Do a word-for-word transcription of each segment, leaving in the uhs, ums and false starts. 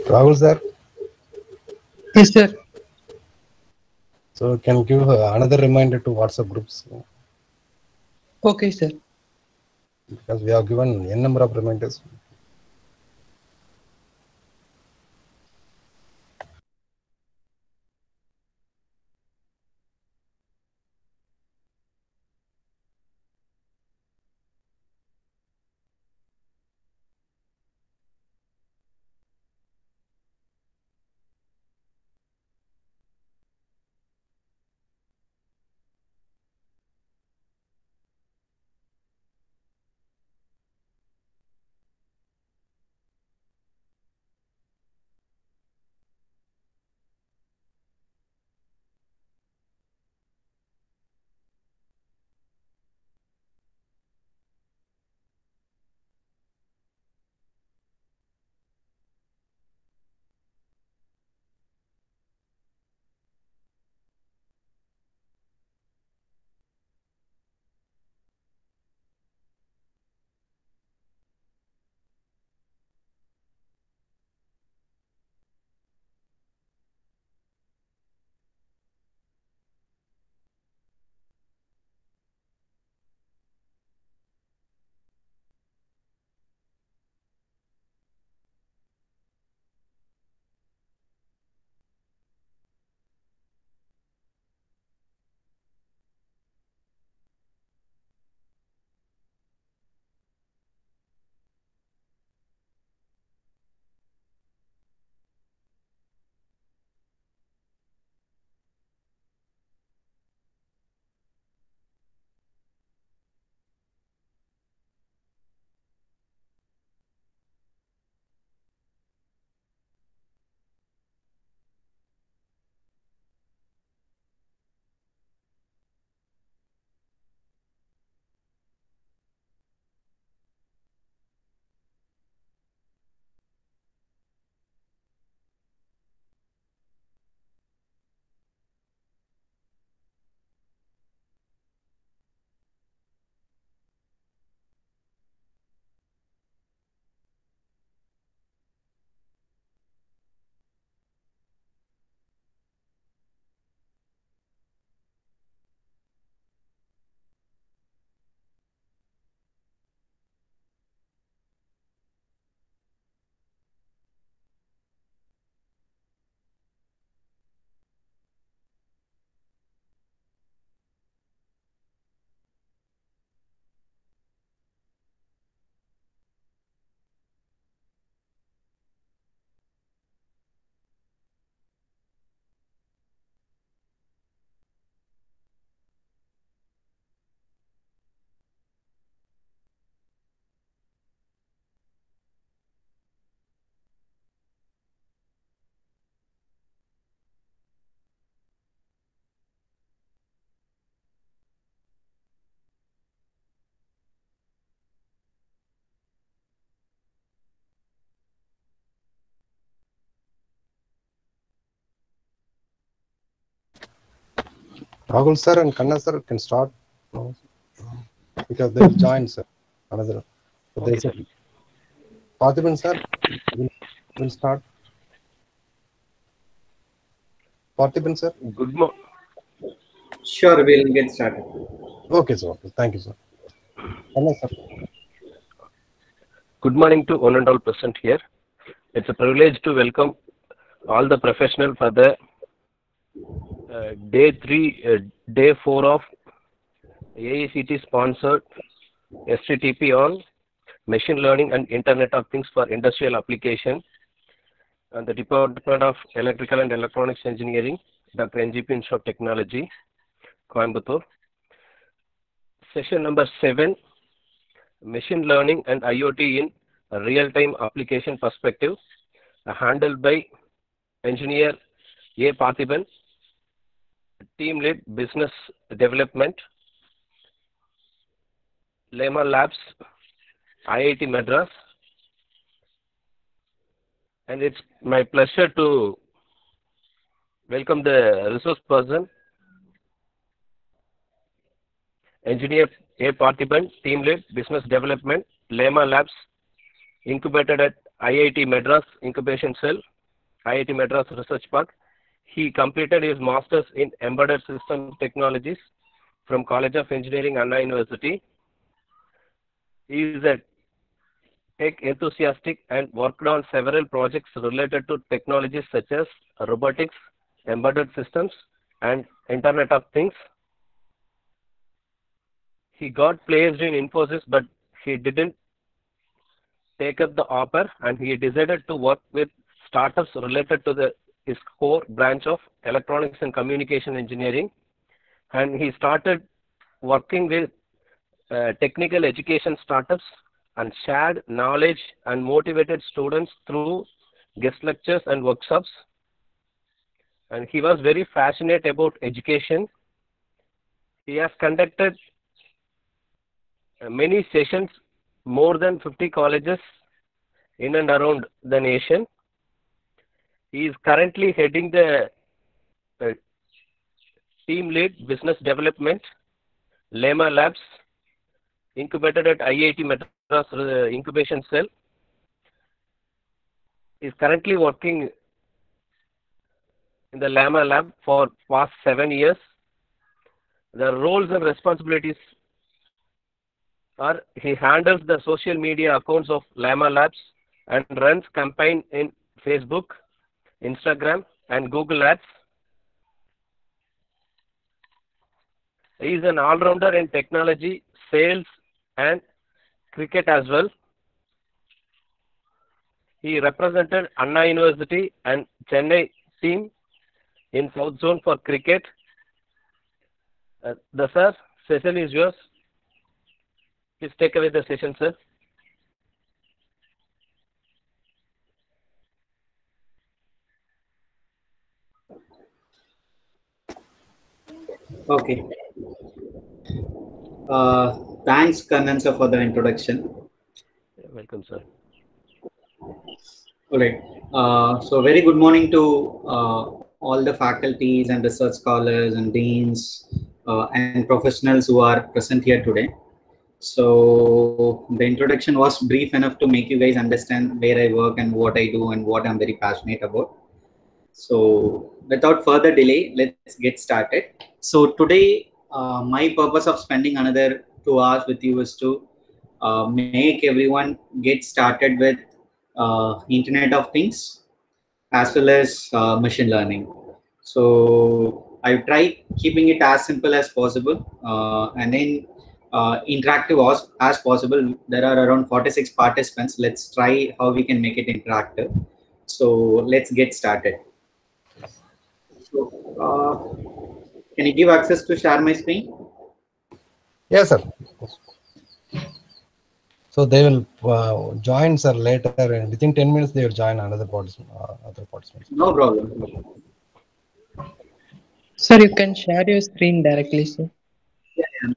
Rahul sir, Yes, sir. so can give uh, another reminder to WhatsApp groups Okay, sir. because we have given n number of reminders. Rahul sir and Kanna sir can start now because they will Okay, join sir. sir. Another. So there Okay, is a sir. Parthiban sir will, will start. Parthiban sir. Good mo Sure, we'll get started. Okay sir. Okay. Thank you sir. Kanna sir. Good morning to one and all present here. It's a privilege to welcome all the professional for the uh, day three, uh, day four of A I C T sponsored S T T P on Machine Learning and Internet of Things for Industrial Application and the Department of Electrical and Electronics Engineering, Doctor N G P Institute of Technology, Coimbatore. Session number seven, Machine Learning and IoT in a Real-Time Application Perspective, uh, handled by Engineer A. Parthiban, Team Lead Business Development, Lema Labs, I I T Madras, and it's my pleasure to welcome the resource person, Engineer A. Parthiban, Team Lead Business Development, Lema Labs, incubated at I I T Madras Incubation Cell, I I T Madras Research Park. He completed his master's in embedded system technologies from College of Engineering, Anna University. He is a tech enthusiastic and worked on several projects related to technologies such as robotics, embedded systems, and Internet of Things. He got placed in Infosys, but he didn't take up the offer, and he decided to work with startups related to the his core branch of electronics and communication engineering. And he started working with uh, technical education startups and shared knowledge and motivated students through guest lectures and workshops. And he was very passionate about education. He has conducted many sessions, more than fifty colleges in and around the nation. He is currently heading the uh, team lead business development, Lema Labs, incubated at I I T Madras uh, Incubation Cell. He is currently working in the Lama Lab for past seven years. The roles and responsibilities are he handles the social media accounts of Lama Labs and runs campaign in Facebook, Instagram, and Google Ads. He is an all-rounder in technology, sales, and cricket as well. He represented Anna University and Chennai team in South Zone for cricket. Uh, the sir, session is yours. Please take away the session, sir. Okay. Uh, thanks, Kannan sir, for the introduction. You're welcome, sir. All right. Uh, so, very good morning to uh, all the faculties and research scholars and deans uh, and professionals who are present here today. So, the introduction was brief enough to make you guys understand where I work and what I do and what I'm very passionate about. So, without further delay, let's get started. So, today, uh, my purpose of spending another two hours with you is to uh, make everyone get started with uh, Internet of Things as well as uh, machine learning. So, I try keeping it as simple as possible uh, and then uh, interactive as, as possible. There are around forty-six participants. Let's try how we can make it interactive. So, let's get started. So, uh, can you give access to share my screen? Yes, sir. So they will uh, join, sir, later, and within ten minutes they will join another participant, uh, other participants. No problem. Sir, you can share your screen directly, sir. Yeah, yeah.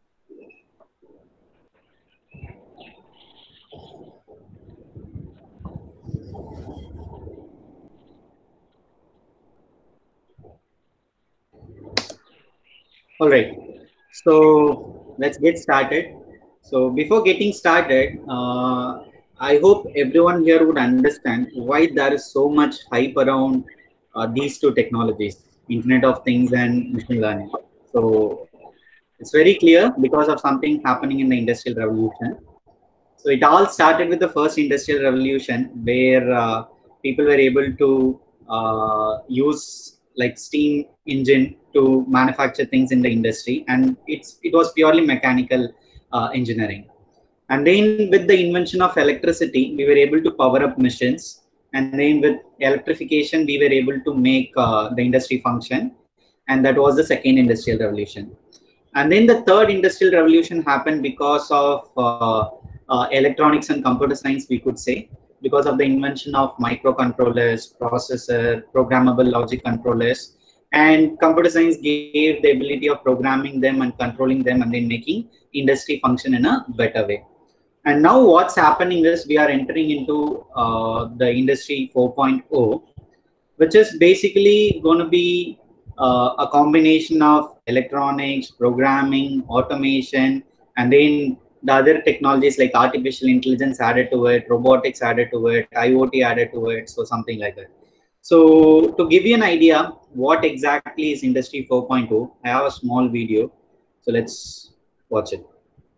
All right, so let's get started. So before getting started, uh, I hope everyone here would understand why there is so much hype around uh, these two technologies, Internet of Things and machine learning. So it's very clear because of something happening in the Industrial Revolution. So it all started with the first Industrial Revolution, where uh, people were able to uh, use like steam engine to manufacture things in the industry, and it's it was purely mechanical uh, engineering. And then with the invention of electricity, we were able to power up machines, and then with electrification, we were able to make uh, the industry function, and that was the second Industrial Revolution. And then the third Industrial Revolution happened because of uh, uh, electronics and computer science, we could say, because of the invention of microcontrollers, processor, programmable logic controllers, and computer science gave the ability of programming them and controlling them and then making industry function in a better way. And now what's happening is we are entering into uh, the industry four point oh, which is basically going to be uh, a combination of electronics, programming, automation, and then the other technologies like artificial intelligence added to it, robotics added to it, I O T added to it, so something like that. So to give you an idea what exactly is Industry four point oh, I have a small video. So let's watch it.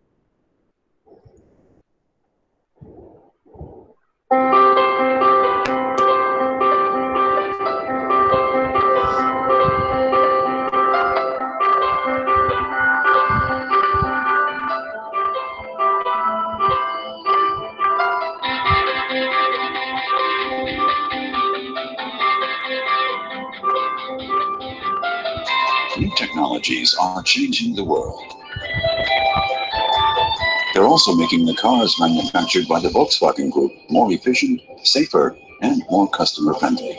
New technologies are changing the world. They're also making the cars manufactured by the Volkswagen Group more efficient, safer, and more customer-friendly.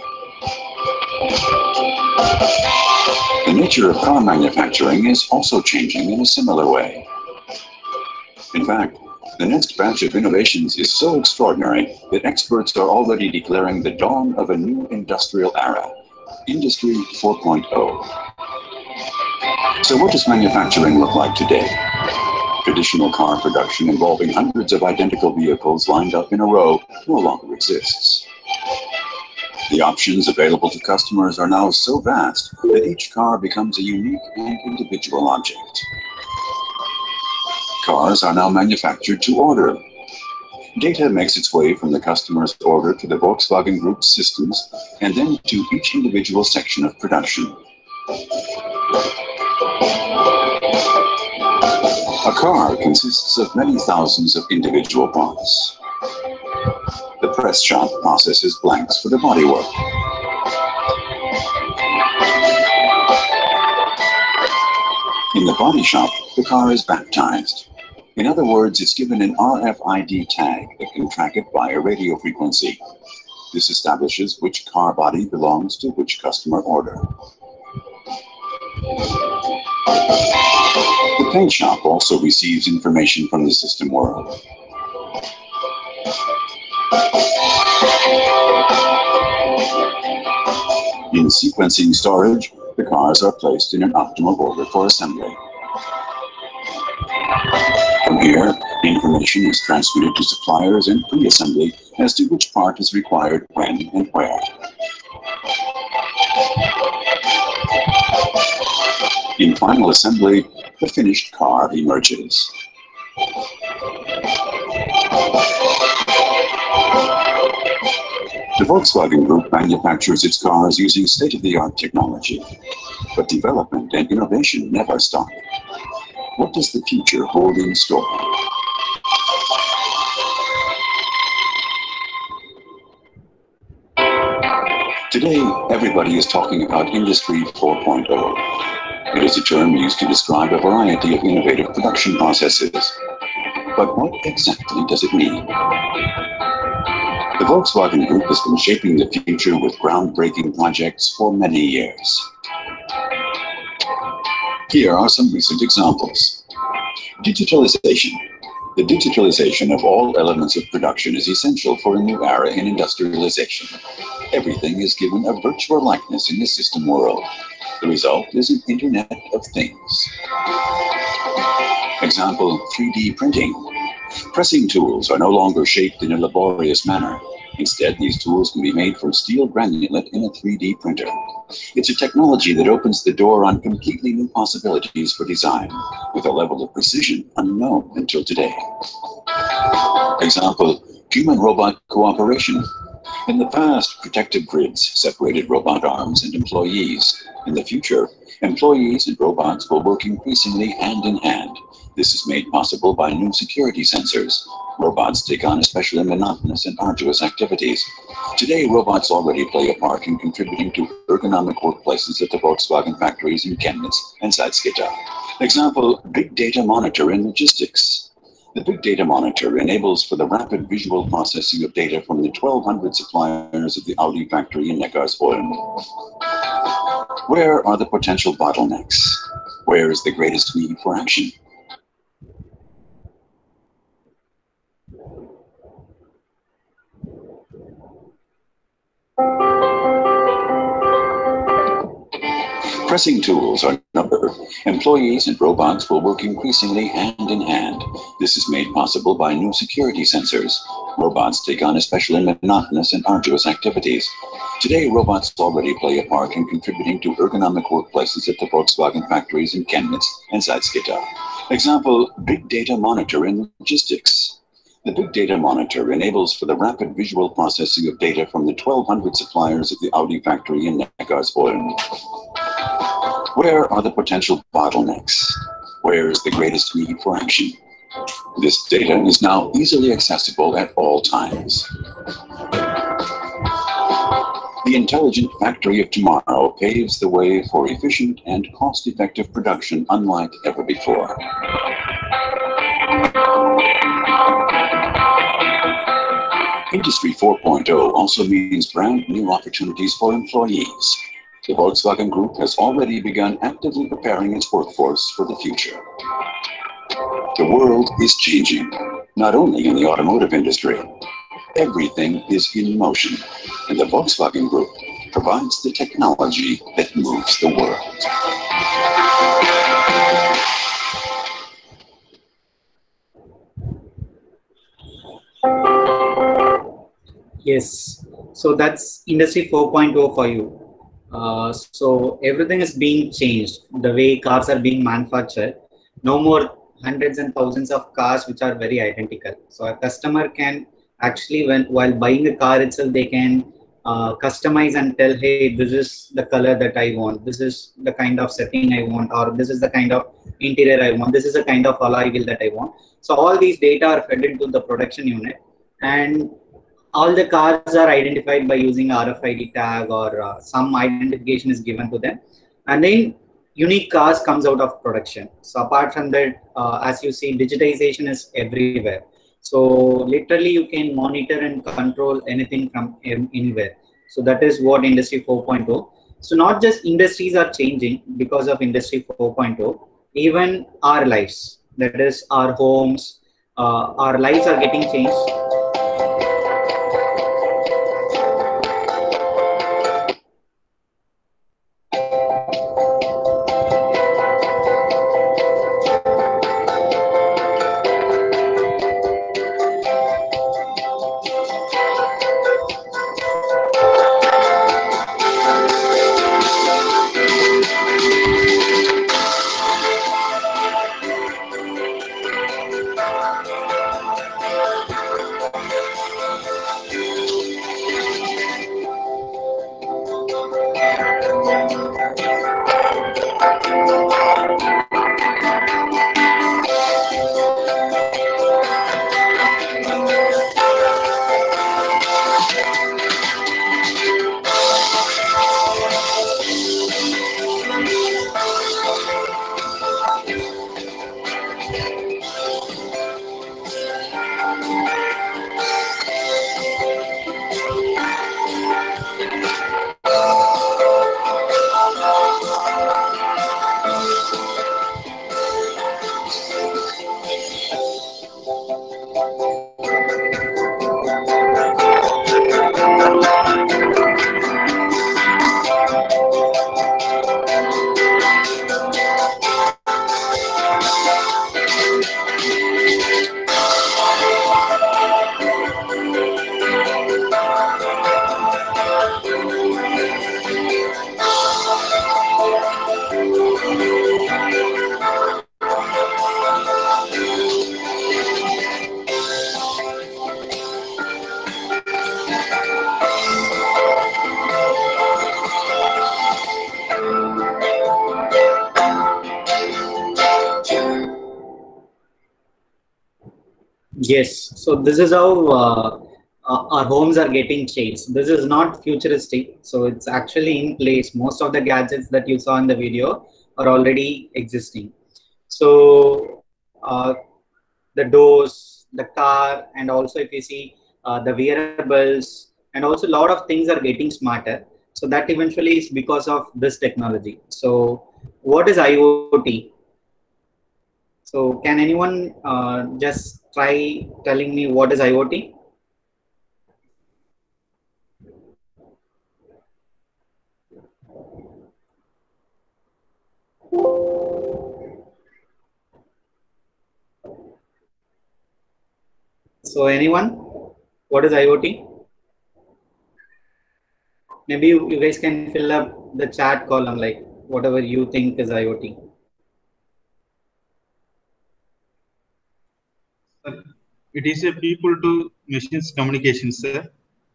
The nature of car manufacturing is also changing in a similar way. In fact, the next batch of innovations is so extraordinary that experts are already declaring the dawn of a new industrial era, Industry four point oh. So what does manufacturing look like today? Traditional car production involving hundreds of identical vehicles lined up in a row no longer exists. The options available to customers are now so vast that each car becomes a unique and individual object. Cars are now manufactured to order. Data makes its way from the customer's order to the Volkswagen Group's systems and then to each individual section of production. A car consists of many thousands of individual parts. The press shop processes blanks for the bodywork. In the body shop, the car is baptized. In other words, it's given an R F I D tag that can track it via radio frequency. This establishes which car body belongs to which customer order. The paint shop also receives information from the system world. In sequencing storage, the cars are placed in an optimal order for assembly. From here, information is transmitted to suppliers in pre-assembly as to which part is required when and where. In final assembly, the finished car emerges. The Volkswagen Group manufactures its cars using state-of-the-art technology, but development and innovation never stop. What does the future hold in store? Today, everybody is talking about Industry four point oh. It is a term used to describe a variety of innovative production processes. But what exactly does it mean? The Volkswagen Group has been shaping the future with groundbreaking projects for many years. Here are some recent examples. Digitalization. The digitalization of all elements of production is essential for a new era in industrialization. Everything is given a virtual likeness in the system world. The result is an Internet of Things. Example, three D printing. Pressing tools are no longer shaped in a laborious manner. Instead, these tools can be made from steel granulate in a three D printer. It's a technology that opens the door on completely new possibilities for design, with a level of precision unknown until today. Example, human-robot cooperation. In the past, protective grids separated robot arms and employees. In the future, employees and robots will work increasingly hand in hand. This is made possible by new security sensors. Robots take on especially monotonous and arduous activities. Today, robots already play a part in contributing to ergonomic workplaces at the Volkswagen factories in Chemnitz and Salzgitter. Example, big data monitor in logistics. The Big Data Monitor enables for the rapid visual processing of data from the twelve hundred suppliers of the Audi factory in Neckarsulm. Where are the potential bottlenecks? Where is the greatest need for action? Pressing tools are number. Employees and robots will work increasingly hand in hand. This is made possible by new security sensors. Robots take on especially monotonous and arduous activities. Today, robots already play a part in contributing to ergonomic workplaces at the Volkswagen factories in Chemnitz and Salzgitter. Example, Big Data Monitor in logistics. The Big Data Monitor enables for the rapid visual processing of data from the twelve hundred suppliers of the Audi factory in Neckarsulm. Where are the potential bottlenecks? Where is the greatest need for action? This data is now easily accessible at all times. The intelligent factory of tomorrow paves the way for efficient and cost-effective production unlike ever before. Industry four point oh also means brand new opportunities for employees. The Volkswagen Group has already begun actively preparing its workforce for the future. The world is changing, not only in the automotive industry. Everything is in motion, and the Volkswagen Group provides the technology that moves the world. Yes, so that's Industry four point oh for you. Uh, so everything is being changed. The way cars are being manufactured, no more hundreds and thousands of cars which are very identical. So a customer can actually, when while buying a car itself, they can uh, customize and tell, hey, this is the color that I want, this is the kind of setting I want, or this is the kind of interior I want, this is the kind of alloy wheel that I want. So all these data are fed into the production unit, and all the cars are identified by using R F I D tag, or uh, some identification is given to them, and then unique cars comes out of production. So apart from that, uh, as you see, digitization is everywhere. So literally you can monitor and control anything from anywhere. So that is what Industry four point oh. So not just industries are changing because of Industry four point oh, even our lives, that is our homes, uh, our lives are getting changed. Yes, so this is how uh, uh, our homes are getting changed. This is not futuristic, so it's actually in place. Most of the gadgets that you saw in the video are already existing. So uh, the doors, the car, and also if you see uh, the wearables, and also a lot of things are getting smarter. So that eventually is because of this technology. So what is IoT? So can anyone uh, just try telling me what is IoT? So anyone, what is IoT? maybe you, you guys can fill up the chat column, like whatever you think is IoT. It is a people to machines communication, sir.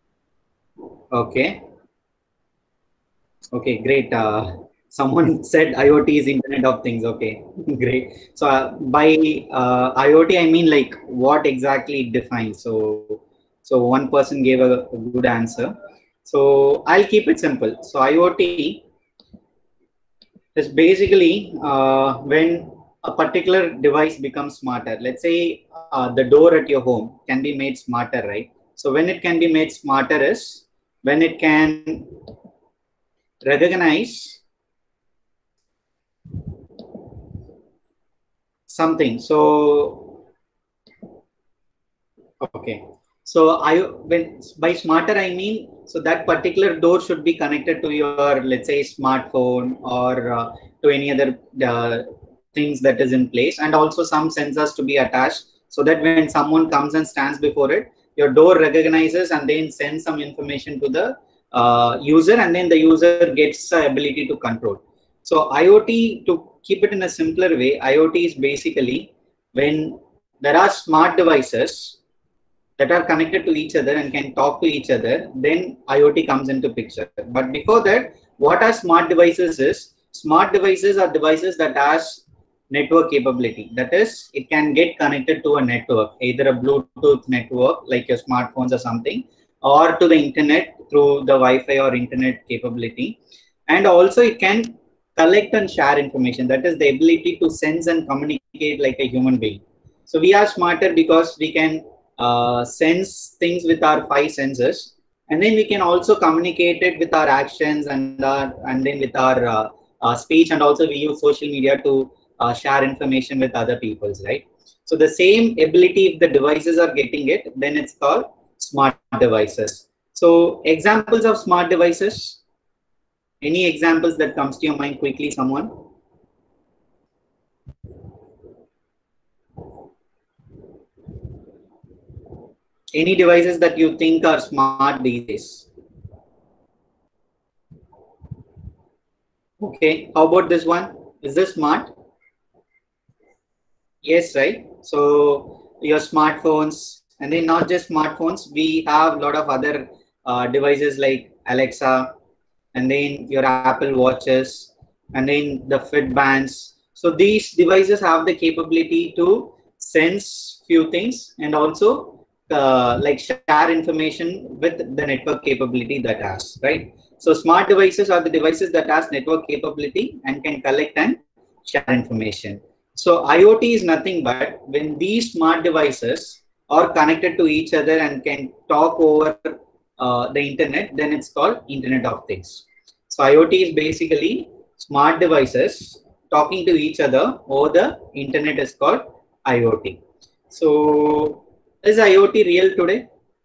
Okay. Okay, great. Uh, someone said IoT is Internet of Things. Okay, great. So uh, by uh, IoT, I mean like what exactly it defines. So, so one person gave a, a good answer. So I'll keep it simple. So IoT is basically uh, when a particular device becomes smarter. Let's say uh, the door at your home can be made smarter, right? So when it can be made smarter is when it can recognize something. So okay, so I when by smarter I mean, so that particular door should be connected to your, let's say, smartphone or uh, to any other uh, things that is in place, and also some sensors to be attached, so that when someone comes and stands before it, your door recognizes and then sends some information to the Uh, user, and then the user gets the ability to control. So IoT, to keep it in a simpler way, IoT is basically when there are smart devices that are connected to each other and can talk to each other, then IoT comes into picture. But before that, what are smart devices is, smart devices are devices that has network capability. That is, it can get connected to a network, either a Bluetooth network like your smartphones or something, or to the internet through the Wi-Fi or internet capability. And also it can collect and share information. That is the ability to sense and communicate like a human being. So we are smarter because we can uh, sense things with our five senses, and then we can also communicate it with our actions and our, and then with our uh, uh, speech, and also we use social media to uh, share information with other peoples, right? So the same ability, if the devices are getting it, then it's called smart devices. So examples of smart devices, any examples that comes to your mind quickly, someone? Any devices that you think are smart these days? Okay, how about this one? Is this smart? Yes, right? So your smartphones, and then not just smartphones, we have a lot of other uh, devices like Alexa, and then your Apple watches, and then the Fit bands. So these devices have the capability to sense few things and also uh, like share information with the network capability that has, right? So smart devices are the devices that has network capability and can collect and share information. So IoT is nothing but when these smart devices are connected to each other and can talk over uh, the internet, then it's called Internet of Things. So IoT is basically smart devices talking to each other over the internet is called IoT. So is IoT real today?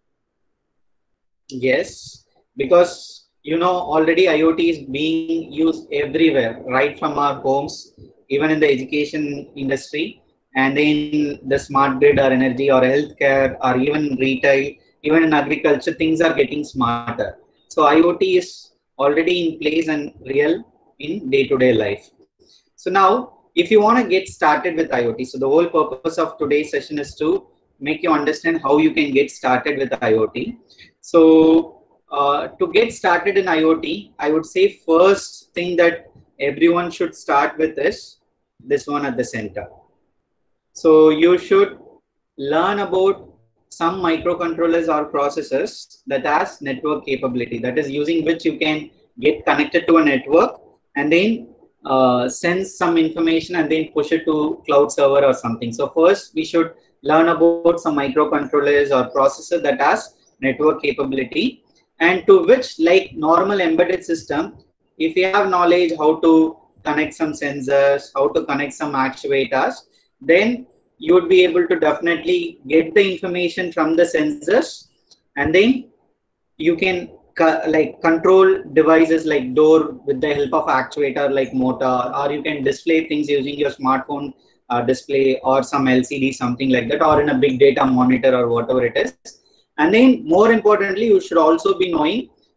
Yes, because you know already IoT is being used everywhere, right from our homes, even in the education industry, and then the smart grid or energy or healthcare or even retail, even in agriculture, things are getting smarter. So IoT is already in place and real in day-to-day life. So now, if you want to get started with IoT, so the whole purpose of today's session is to make you understand how you can get started with IoT. So uh, to get started in IoT, I would say first thing that everyone should start with is this one at the center. So you should learn about some microcontrollers or processors that has network capability, that is using which you can get connected to a network and then uh, send some information and then push it to cloud server or something. So first we should learn about some microcontrollers or processor that has network capability, and to which, like normal embedded system, if you have knowledge how to connect some sensors, how to connect some actuators, then you would be able to definitely get the information from the sensors, and then you can like control devices like door with the help of actuator like motor, or you can display things using your smartphone uh, display or some L C D, something like that, or in a big data monitor or whatever it is. And then more importantly, you should also be knowing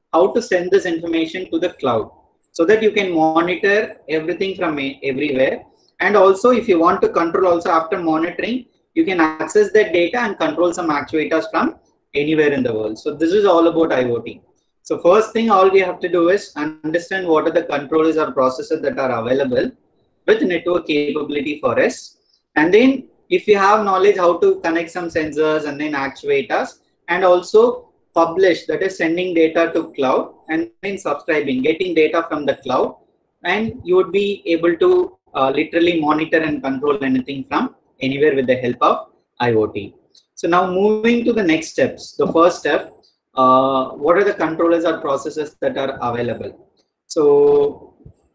how to send this information to the cloud so that you can monitor everything from everywhere. And also, if you want to control also after monitoring, you can access that data and control some actuators from anywhere in the world. So this is all about IoT. So first thing, all we have to do is understand what are the controllers or processors that are available with network capability for us. And then if you have knowledge how to connect some sensors and then actuators, and also publish, that is sending data to cloud and then subscribing, getting data from the cloud, and you would be able to uh, literally monitor and control anything from anywhere with the help of IoT. So now moving to the next steps. The first step, uh, what are the controllers or processes that are available? So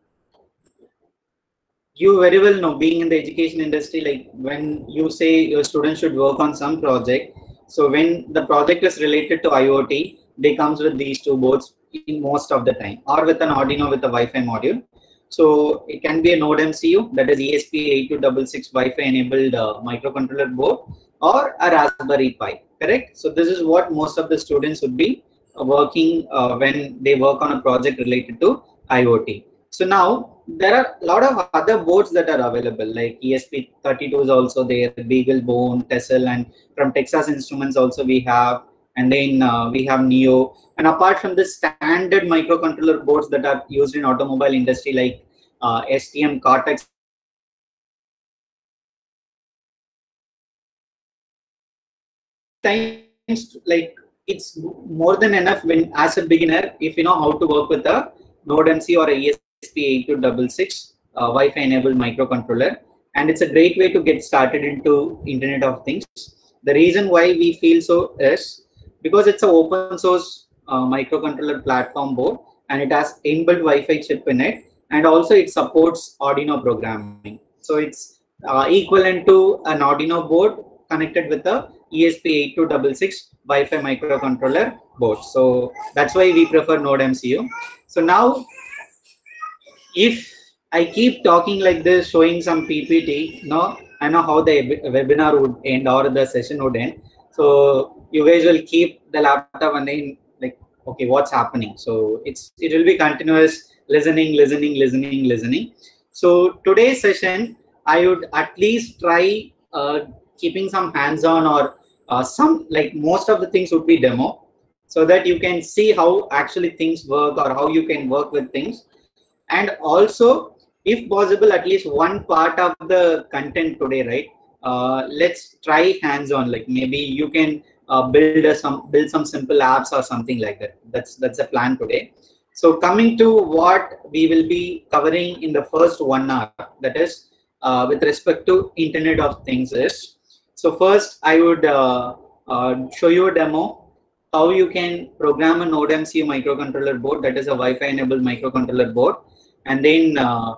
you very well know, being in the education industry, like when you say your students should work on some project, so when the project is related to IoT, they comes with these two boards in most of the time, or with an Arduino with a Wi-Fi module. So it can be a Node M C U, that is E S P eight two six six Wi-Fi enabled uh, microcontroller board, or a Raspberry Pi, correct? So this is what most of the students would be uh, working uh, when they work on a project related to IoT. So now there are a lot of other boards that are available, like E S P thirty-two is also there, BeagleBone, Tessel, and from Texas Instruments also we have, and then uh, we have Neo. And apart from the standard microcontroller boards that are used in automobile industry, like uh, S T M, Cortex, times like it's more than enough when as a beginner, if you know how to work with a Node M C or a E S P eight two six six uh, Wi-Fi enabled microcontroller, and it's a great way to get started into Internet of Things. The reason why we feel so is because it's an open source uh, microcontroller platform board, and it has inbuilt Wi-Fi chip in it, and also it supports Arduino programming. So it's uh, equivalent to an Arduino board connected with a E S P eight two six six Wi-Fi microcontroller board. So that's why we prefer Node M C U. So now, if I keep talking like this, showing some P P T, no, I know how the webinar would end or the session would end. So you guys will keep the laptop and then like, okay, what's happening? So it's it will be continuous listening, listening, listening, listening. So today's session, I would at least try uh, keeping some hands-on or uh, some, like most of the things would be demo, so that you can see how actually things work or how you can work with things. And also, if possible, at least one part of the content today, right? Uh, let's try hands-on. Like maybe you can uh, build a, some build some simple apps or something like that. That's that's a plan today. So coming to what we will be covering in the first one hour, that is uh, with respect to Internet of Things is. So first, I would uh, uh, show you a demo how you can program a Node M C U microcontroller board, that is a Wi-Fi enabled microcontroller board, and then uh,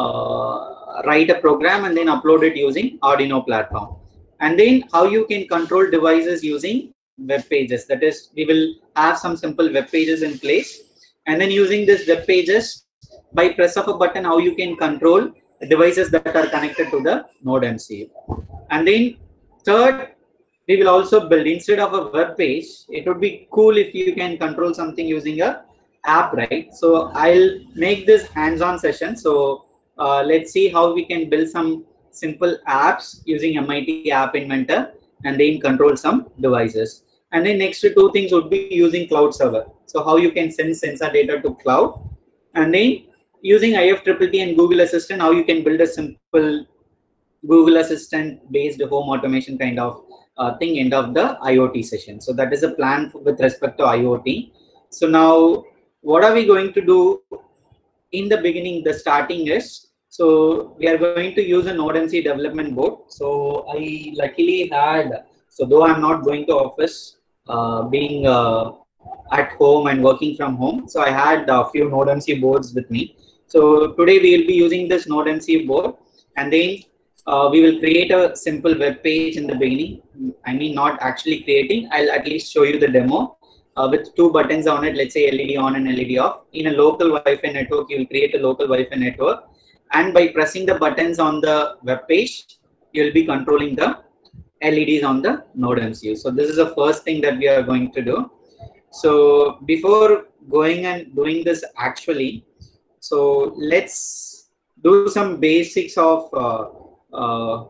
uh, write a program and then upload it using Arduino platform. And then how you can control devices using web pages. That is, we will have some simple web pages in place, and then using this web pages, by press of a button, how you can control devices that are connected to the Node M C U. And then third, we will also build, instead of a web page, it would be cool if you can control something using a app, right? So I'll make this hands-on session. So uh, let's see how we can build some simple apps using M I T App Inventor and then control some devices. And then next two things would be using cloud server. So how you can send sensor data to cloud, and then using I F T T T and Google Assistant, how you can build a simple Google Assistant based home automation kind of uh, thing end of the IoT session. So that is a plan for, with respect to IoT. So now what are we going to do in the beginning? The starting is, so we are going to use a Node M C development board. So I luckily had, so though I'm not going to office, uh, being uh, at home and working from home, so I had a few Node M C boards with me. So today we will be using this Node M C board, and then uh, we will create a simple web page in the beginning. I mean, not actually creating, I'll at least show you the demo uh, with two buttons on it. Let's say L E D on and L E D off. In a local Wi-Fi network, you will create a local Wi-Fi network, and by pressing the buttons on the web page, you will be controlling the L E Ds on the Node M C U. So this is the first thing that we are going to do. So before going and doing this actually, so let's do some basics of uh, uh,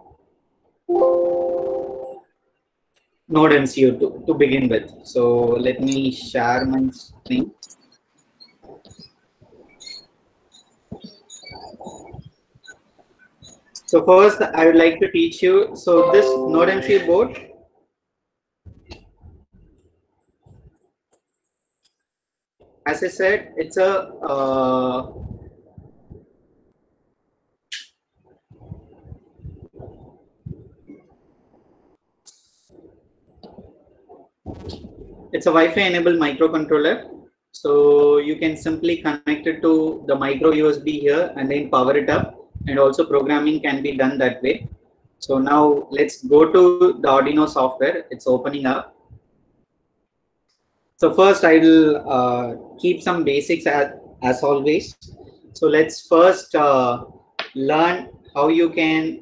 Node M C U to, to begin with. So let me share my screen. So first I would like to teach you, so this Node M C U board, as I said, it's a uh, it's a Wi-Fi enabled microcontroller. So you can simply connect it to the micro U S B here and then power it up, and also programming can be done that way. So now let's go to the Arduino software. It's opening up. So first I will uh, keep some basics as, as always. So let's first uh, learn how you can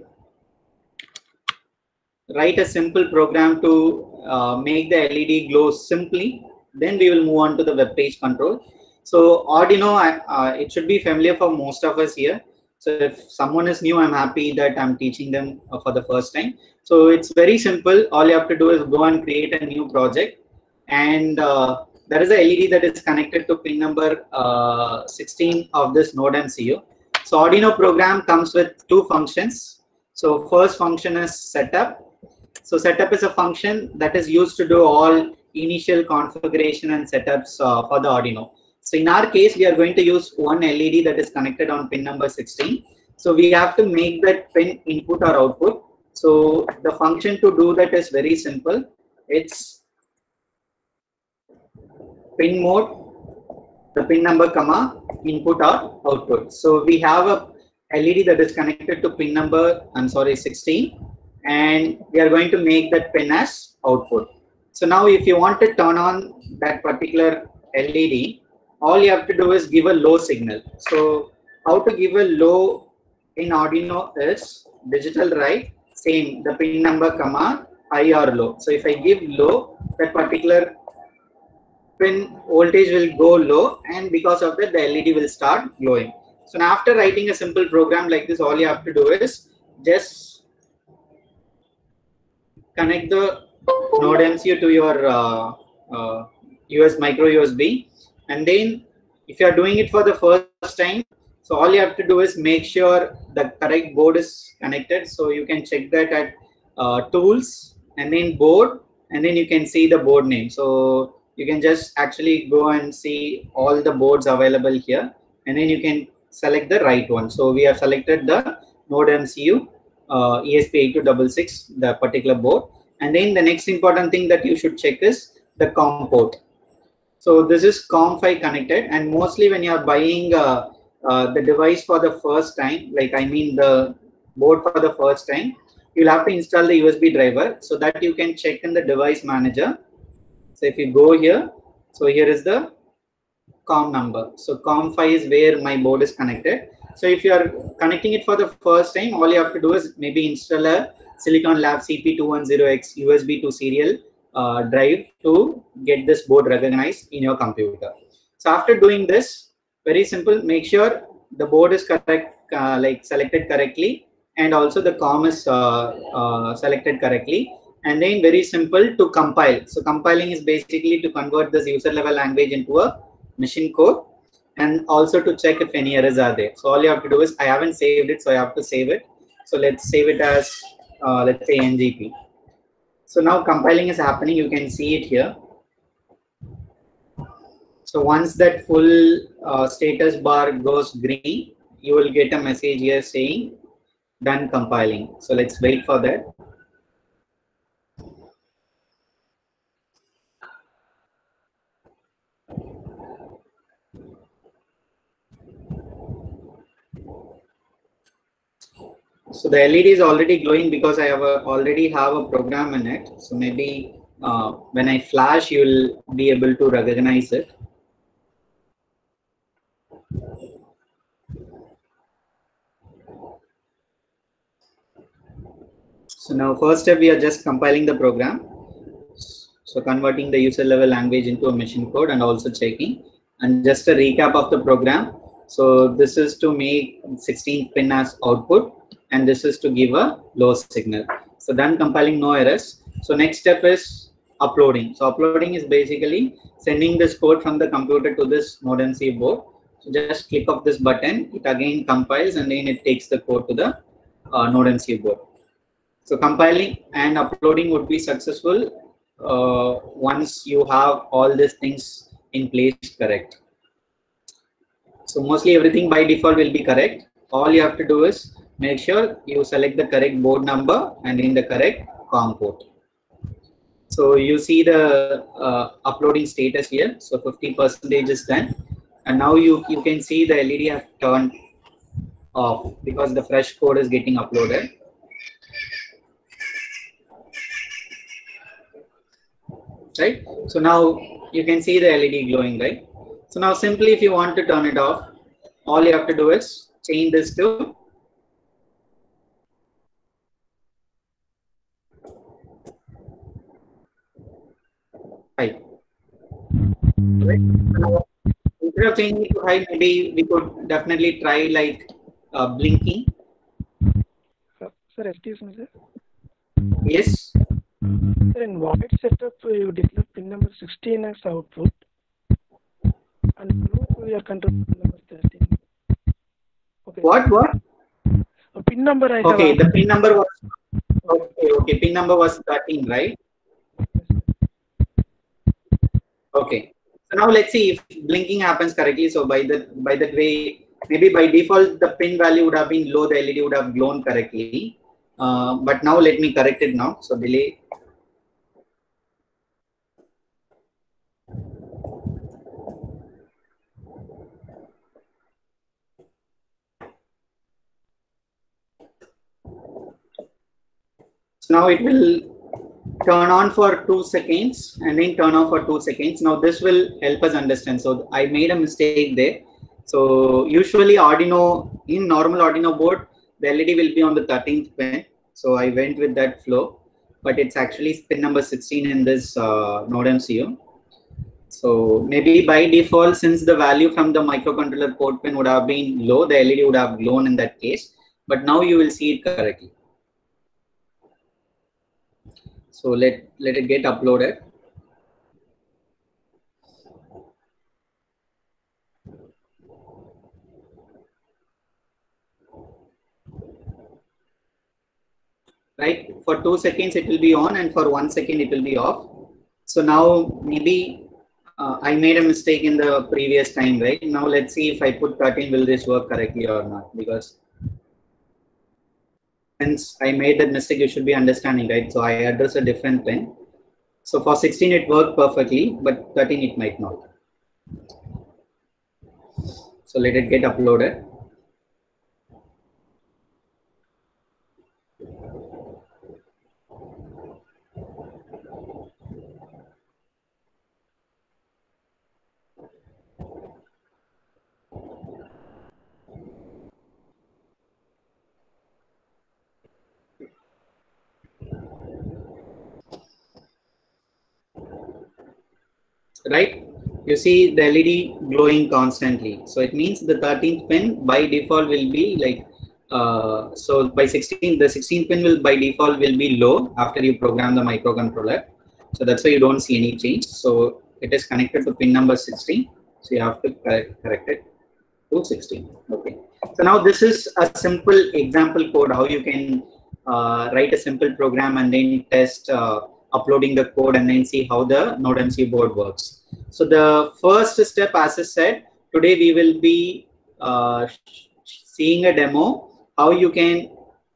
write a simple program to uh, make the L E D glow simply. Then we will move on to the web page control. So Arduino, uh, it should be familiar for most of us here. So if someone is new, I'm happy that I'm teaching them uh, for the first time. So it's very simple. All you have to do is go and create a new project. And uh, there is a L E D that is connected to pin number uh, sixteen of this Node M C U. So Arduino program comes with two functions. So first function is setup. So setup is a function that is used to do all initial configuration and setups uh, for the Arduino. So in our case, we are going to use one L E D that is connected on pin number sixteen. So we have to make that pin input or output. So the function to do that is very simple. It's pin mode, the pin number, comma, input or output. So we have a L E D that is connected to pin number, I'm sorry, sixteen, and we are going to make that pin as output. So now if you want to turn on that particular L E D, all you have to do is give a low signal. So how to give a low in Arduino is digital write, same, the pin number, comma, high or low. So if I give low, that particular pin voltage will go low, and because of that the L E D will start glowing. So now after writing a simple program like this, all you have to do is just connect the Node M C U to your uh, uh, U S micro U S B, and then if you are doing it for the first time, so all you have to do is make sure the correct board is connected. So you can check that at uh, tools and then board, and then you can see the board name. So you can just actually go and see all the boards available here, and then you can select the right one. So we have selected the Node M C U uh, E S P eight two six six, the particular board. And then the next important thing that you should check is the COM port. So this is COM five connected, and mostly when you are buying uh, uh, the device for the first time, like I mean the board for the first time, you'll have to install the U S B driver, so that you can check in the device manager. So if you go here, so here is the COM number. So COM five is where my board is connected. So if you are connecting it for the first time, all you have to do is maybe install a Silicon Labs C P two one zero X U S B to serial uh, drive to get this board recognized in your computer. So after doing this, very simple, make sure the board is correct, uh, like selected correctly, and also the COM is uh, uh, selected correctly. And then very simple to compile. So compiling is basically to convert this user level language into a machine code, and also to check if any errors are there. So all you have to do is, I haven't saved it, so I have to save it. So let's save it as uh, let's say N G P. So now compiling is happening. You can see it here. So once that full uh, status bar goes green, you will get a message here saying done compiling. So let's wait for that. So the L E D is already glowing because I have a, already have a program in it. So maybe uh, when I flash, you will be able to recognize it. So now first step, we are just compiling the program. So converting the user level language into a machine code and also checking. And just a recap of the program. So this is to make sixteenth pin as output, and this is to give a low signal. So done compiling, no errors. So next step is uploading. So uploading is basically sending this code from the computer to this NodeMCU board. So just click off this button, it again compiles, and then it takes the code to the uh, NodeMCU board. So compiling and uploading would be successful uh, once you have all these things in place correct. So mostly everything by default will be correct. All you have to do is make sure you select the correct board number and in the correct COM port. So you see the uh, uploading status here. So fifty percent is done. And now you, you can see the L E D have turned off because the fresh code is getting uploaded. Right? So now you can see the L E D glowing, right? So now simply if you want to turn it off, all you have to do is change this to high. Right? Now, instead of changing it to high, maybe we could definitely try like uh, blinking. Sir, sir, excuse me, sir. Yes. Sir, in void setup, you declare pin number sixteen as output, and blue you are controlling pin number thirteen. Okay. What? What? A pin number I have. Okay, the pin number was okay. Okay, pin number was thirteen, right? Okay. So now let's see if blinking happens correctly. So by the by that way, maybe by default the pin value would have been low. The L E D would have glowed correctly. Uh, but now let me correct it now. So delay. So now it will turn on for two seconds and then turn off for two seconds. Now this will help us understand. So I made a mistake there. So usually Arduino, in normal Arduino board, the L E D will be on the thirteenth pin. So I went with that flow, but it's actually pin number sixteen in this uh, NodeMCU. So maybe by default, since the value from the microcontroller port pin would have been low, the L E D would have glown in that case. But now you will see it correctly. So let, let it get uploaded. Right, for two seconds it will be on and for one second it will be off. So now maybe uh, I made a mistake in the previous time, right? Now let's see if I put thirteen, will this work correctly or not? Because since I made that mistake, you should be understanding, right? So I address a different pin. So for sixteen it worked perfectly, but thirteen it might not. So let it get uploaded. Right, you see the L E D glowing constantly. So it means the thirteenth pin by default will be like uh, so by sixteen, the sixteenth pin will by default will be low after you program the microcontroller. So that's why you don't see any change. So it is connected to pin number sixteen. So you have to correct, correct it to sixteen. Okay. So now this is a simple example code how you can uh, write a simple program and then test. Uh, uploading the code and then see how the NodeMCU board works. So the first step, as I said, today we will be uh, seeing a demo how you can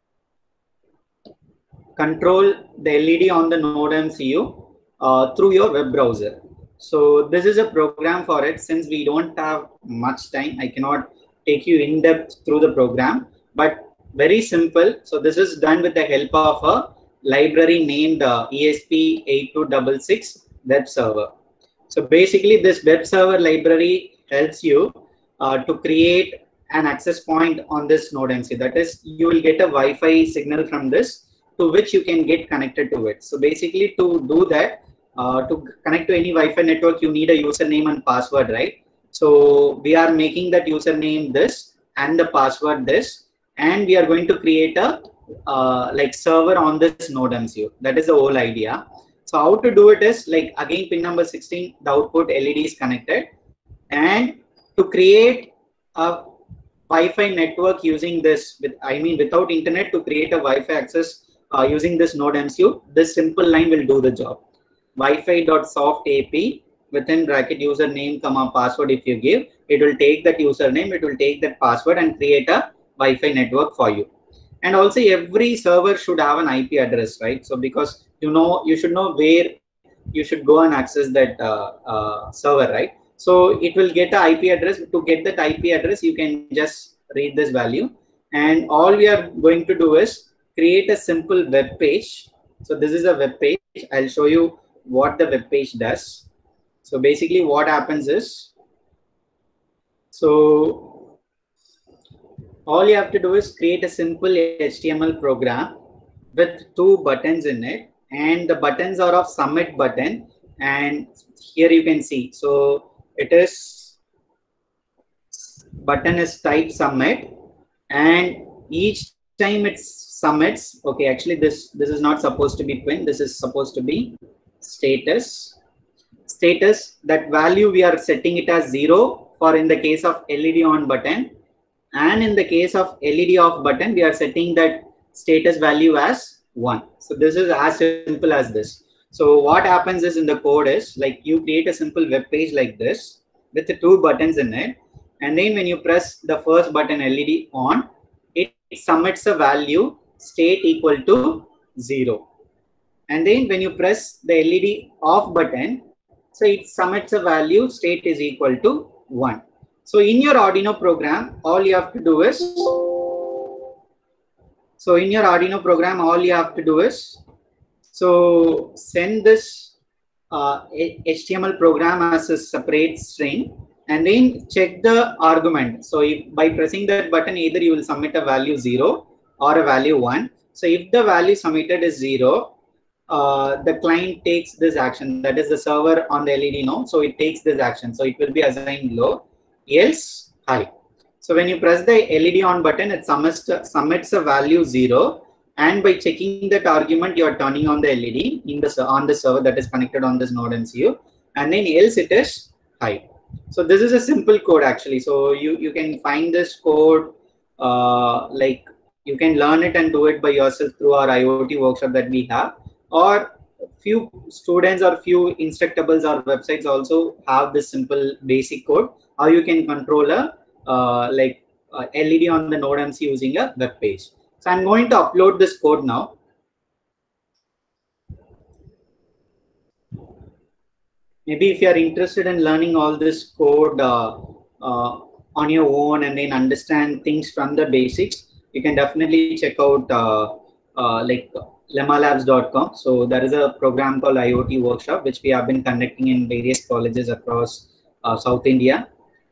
control the L E D on the NodeMCU uh, through your web browser. So this is a program for it. Since we don't have much time, I cannot take you in depth through the program, but very simple. So this is done with the help of a library named uh, E S P eight two six six web server. So basically this web server library helps you uh, to create an access point on this NodeMCU. That is, you will get a Wi-Fi signal from this to which you can get connected to it. So basically to do that, uh, to connect to any Wi-Fi network, you need a username and password, right? So we are making that username this and the password this, and we are going to create a uh, like server on this node M C U. That is the whole idea. So how to do it is, like, again, pin number sixteen, the output L E D is connected, and to create a Wi-Fi network using this, with I mean without internet, to create a Wi-Fi access uh, using this node M C U, this simple line will do the job. Wi-Fi.soft A P within bracket username comma password. If you give, it will take that username, it will take that password and create a Wi-Fi network for you. And also every server should have an I P address, right? So because you know, you should know where you should go and access that uh, uh, server, right? So it will get the I P address. To get that I P address, you can just read this value, and all we are going to do is create a simple web page. So this is a web page. I'll show you what the web page does. So basically what happens is, so all you have to do is create a simple H T M L program with two buttons in it, and the buttons are of submit button, and here you can see, so it is button is type submit, and each time it submits, okay, actually this this is not supposed to be pin, this is supposed to be status. Status, that value we are setting it as zero for in the case of L E D on button, and in the case of L E D off button, we are setting that status value as one. So this is as simple as this. So what happens is, in the code is, like, you create a simple web page like this with the two buttons in it, and then when you press the first button L E D on, it submits a value state equal to zero. And then when you press the L E D off button, so it submits a value state is equal to one. So in your Arduino program, all you have to do is, so in your Arduino program, all you have to do is, so send this uh, H T M L program as a separate string, and then check the argument. So if, by pressing that button, either you will submit a value zero or a value one. So if the value submitted is zero, uh, the client takes this action, that is the server on the L E D node. So it takes this action. So it will be assigned low, else high. So when you press the L E D on button, it submits, submits a value zero. And by checking that argument, you are turning on the L E D in the on the server that is connected on this node M C U, and then else it is high. So this is a simple code actually. So you you can find this code, uh, like you can learn it and do it by yourself through our I O T workshop that we have, or few students or few instructables or websites also have this simple basic code how you can control a uh, like uh, L E D on the node M C U using a web page. So I'm going to upload this code now. Maybe if you are interested in learning all this code uh, uh, on your own and then understand things from the basics, you can definitely check out uh, uh, like lemma labs dot com. So there is a program called I O T workshop, which we have been conducting in various colleges across uh, South India.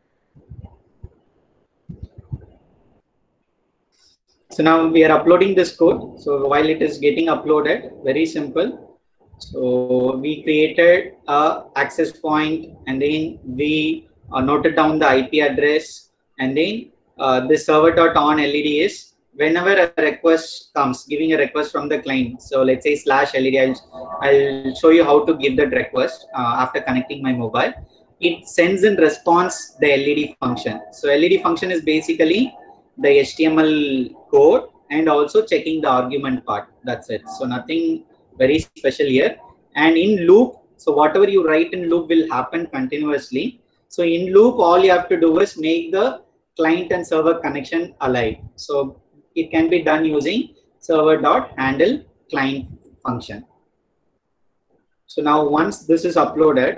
So now we are uploading this code. So while it is getting uploaded, very simple. So we created a access point, and then we uh, noted down the I P address, and then uh, the server.on L E D is whenever a request comes, giving a request from the client. So let's say slash L E D, I'll, I'll show you how to give that request uh, after connecting my mobile. It sends in response the L E D function. So L E D function is basically the H T M L code and also checking the argument part. That's it. So nothing very special here. And in loop, so whatever you write in loop will happen continuously. So in loop, all you have to do is make the client and server connection alive. So it can be done using server.handle client function. So now once this is uploaded,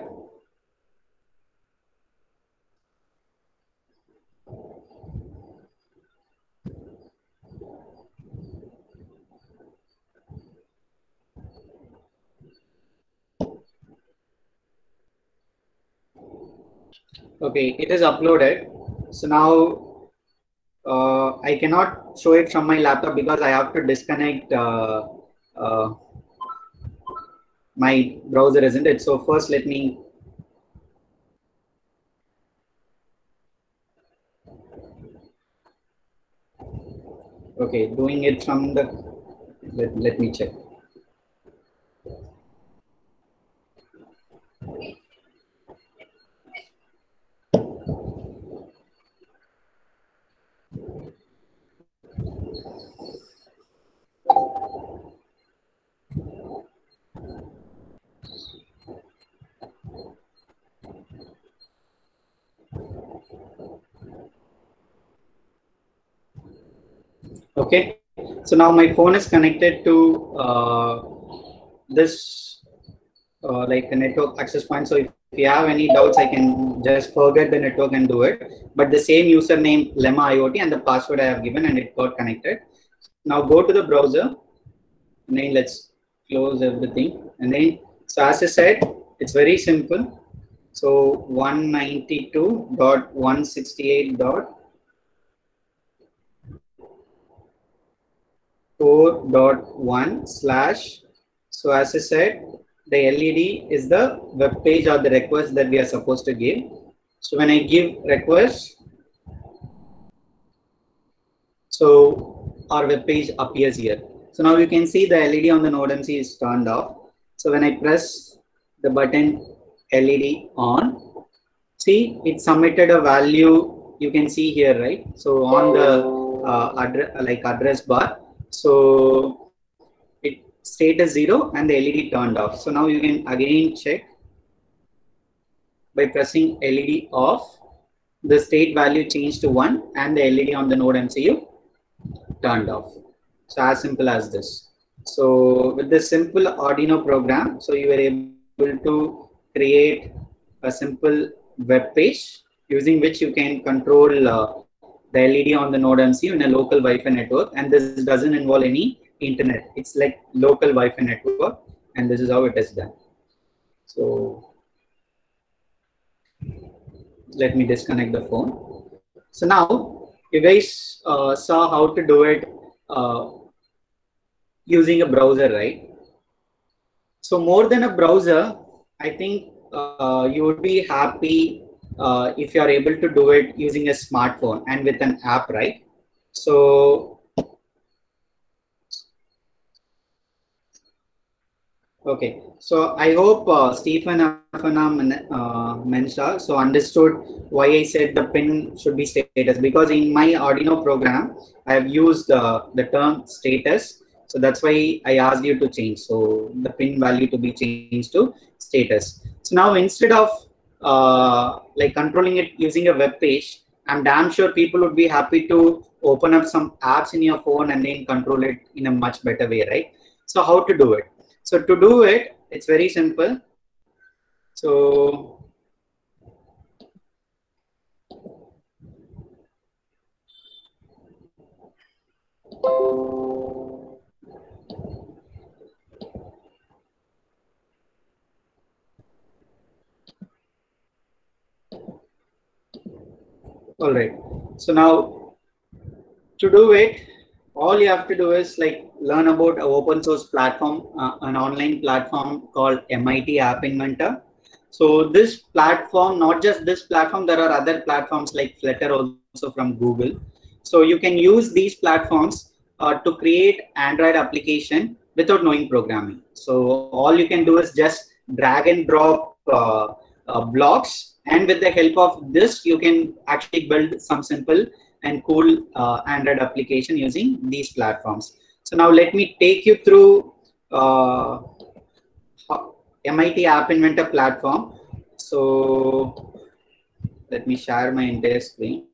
okay, it is uploaded. So now uh, I cannot show it from my laptop because I have to disconnect uh, uh, my browser isn't it. So first let me okay, doing it from the let, let me check. Okay, so now my phone is connected to uh, this uh, like a network access point. So if you have any doubts, I can just forget the network and do it. But the same username Lemma I O T and the password I have given, and it got connected. Now go to the browser, and then let's close everything. And then, so as I said, it's very simple. So one ninety-two dot one sixty-eight dot four dot one slash. So as I said, the L E D is the web page or the request that we are supposed to give. So when I give request, so our web page appears here. So now you can see the L E D on the node M C is turned off. So when I press the button L E D on, see it submitted a value. You can see here, right? So on the uh, address like address bar. So it status zero and the L E D turned off. So now you can again check by pressing L E D off. The state value changed to one and the L E D on the node M C U turned off. So as simple as this. So with this simple Arduino program, so you were able to create a simple web page using which you can control uh, the L E D on the node M C U in a local Wi-Fi network, and this doesn't involve any internet. It's like local Wi-Fi network, and this is how it is done. So let me disconnect the phone. So now you guys uh, saw how to do it uh, using a browser, right? So more than a browser, I think uh, you would be happy uh, if you are able to do it using a smartphone and with an app, right? So, okay. So I hope uh, Stephen Afana uh, Mensah so understood why I said the pin should be status, because in my Arduino program, I have used uh, the term status. So that's why I asked you to change. So the pin value to be changed to status. So now instead of uh, like controlling it using a web page, I'm damn sure people would be happy to open up some apps in your phone and then control it in a much better way, right? So how to do it? So to do it, it's very simple. So all right. So now to do it, all you have to do is like learn about an open source platform, uh, an online platform called M I T App Inventor. So this platform, not just this platform, there are other platforms like Flutter also from Google. So you can use these platforms uh, to create Android application without knowing programming. So all you can do is just drag and drop uh, uh, blocks, and with the help of this, you can actually build some simple and cool uh, Android application using these platforms. So now let me take you through uh, M I T App Inventor platform. So let me share my entire screen.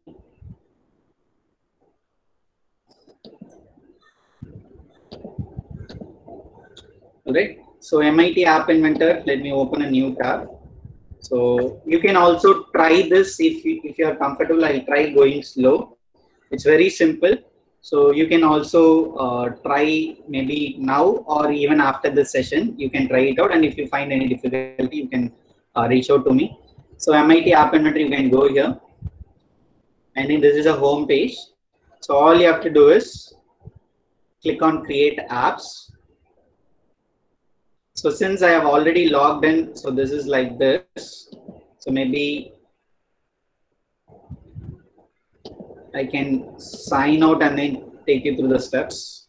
All right. So M I T App Inventor, let me open a new tab. So you can also try this if you, if you are comfortable. I'll try going slow. It's very simple. So you can also uh, try maybe now or even after this session. You can try it out, and if you find any difficulty, you can uh, reach out to me. So M I T App Inventor, you can go here, and then this is a home page. So all you have to do is click on Create Apps. So since I have already logged in, so this is like this. So maybe I can sign out and then take you through the steps.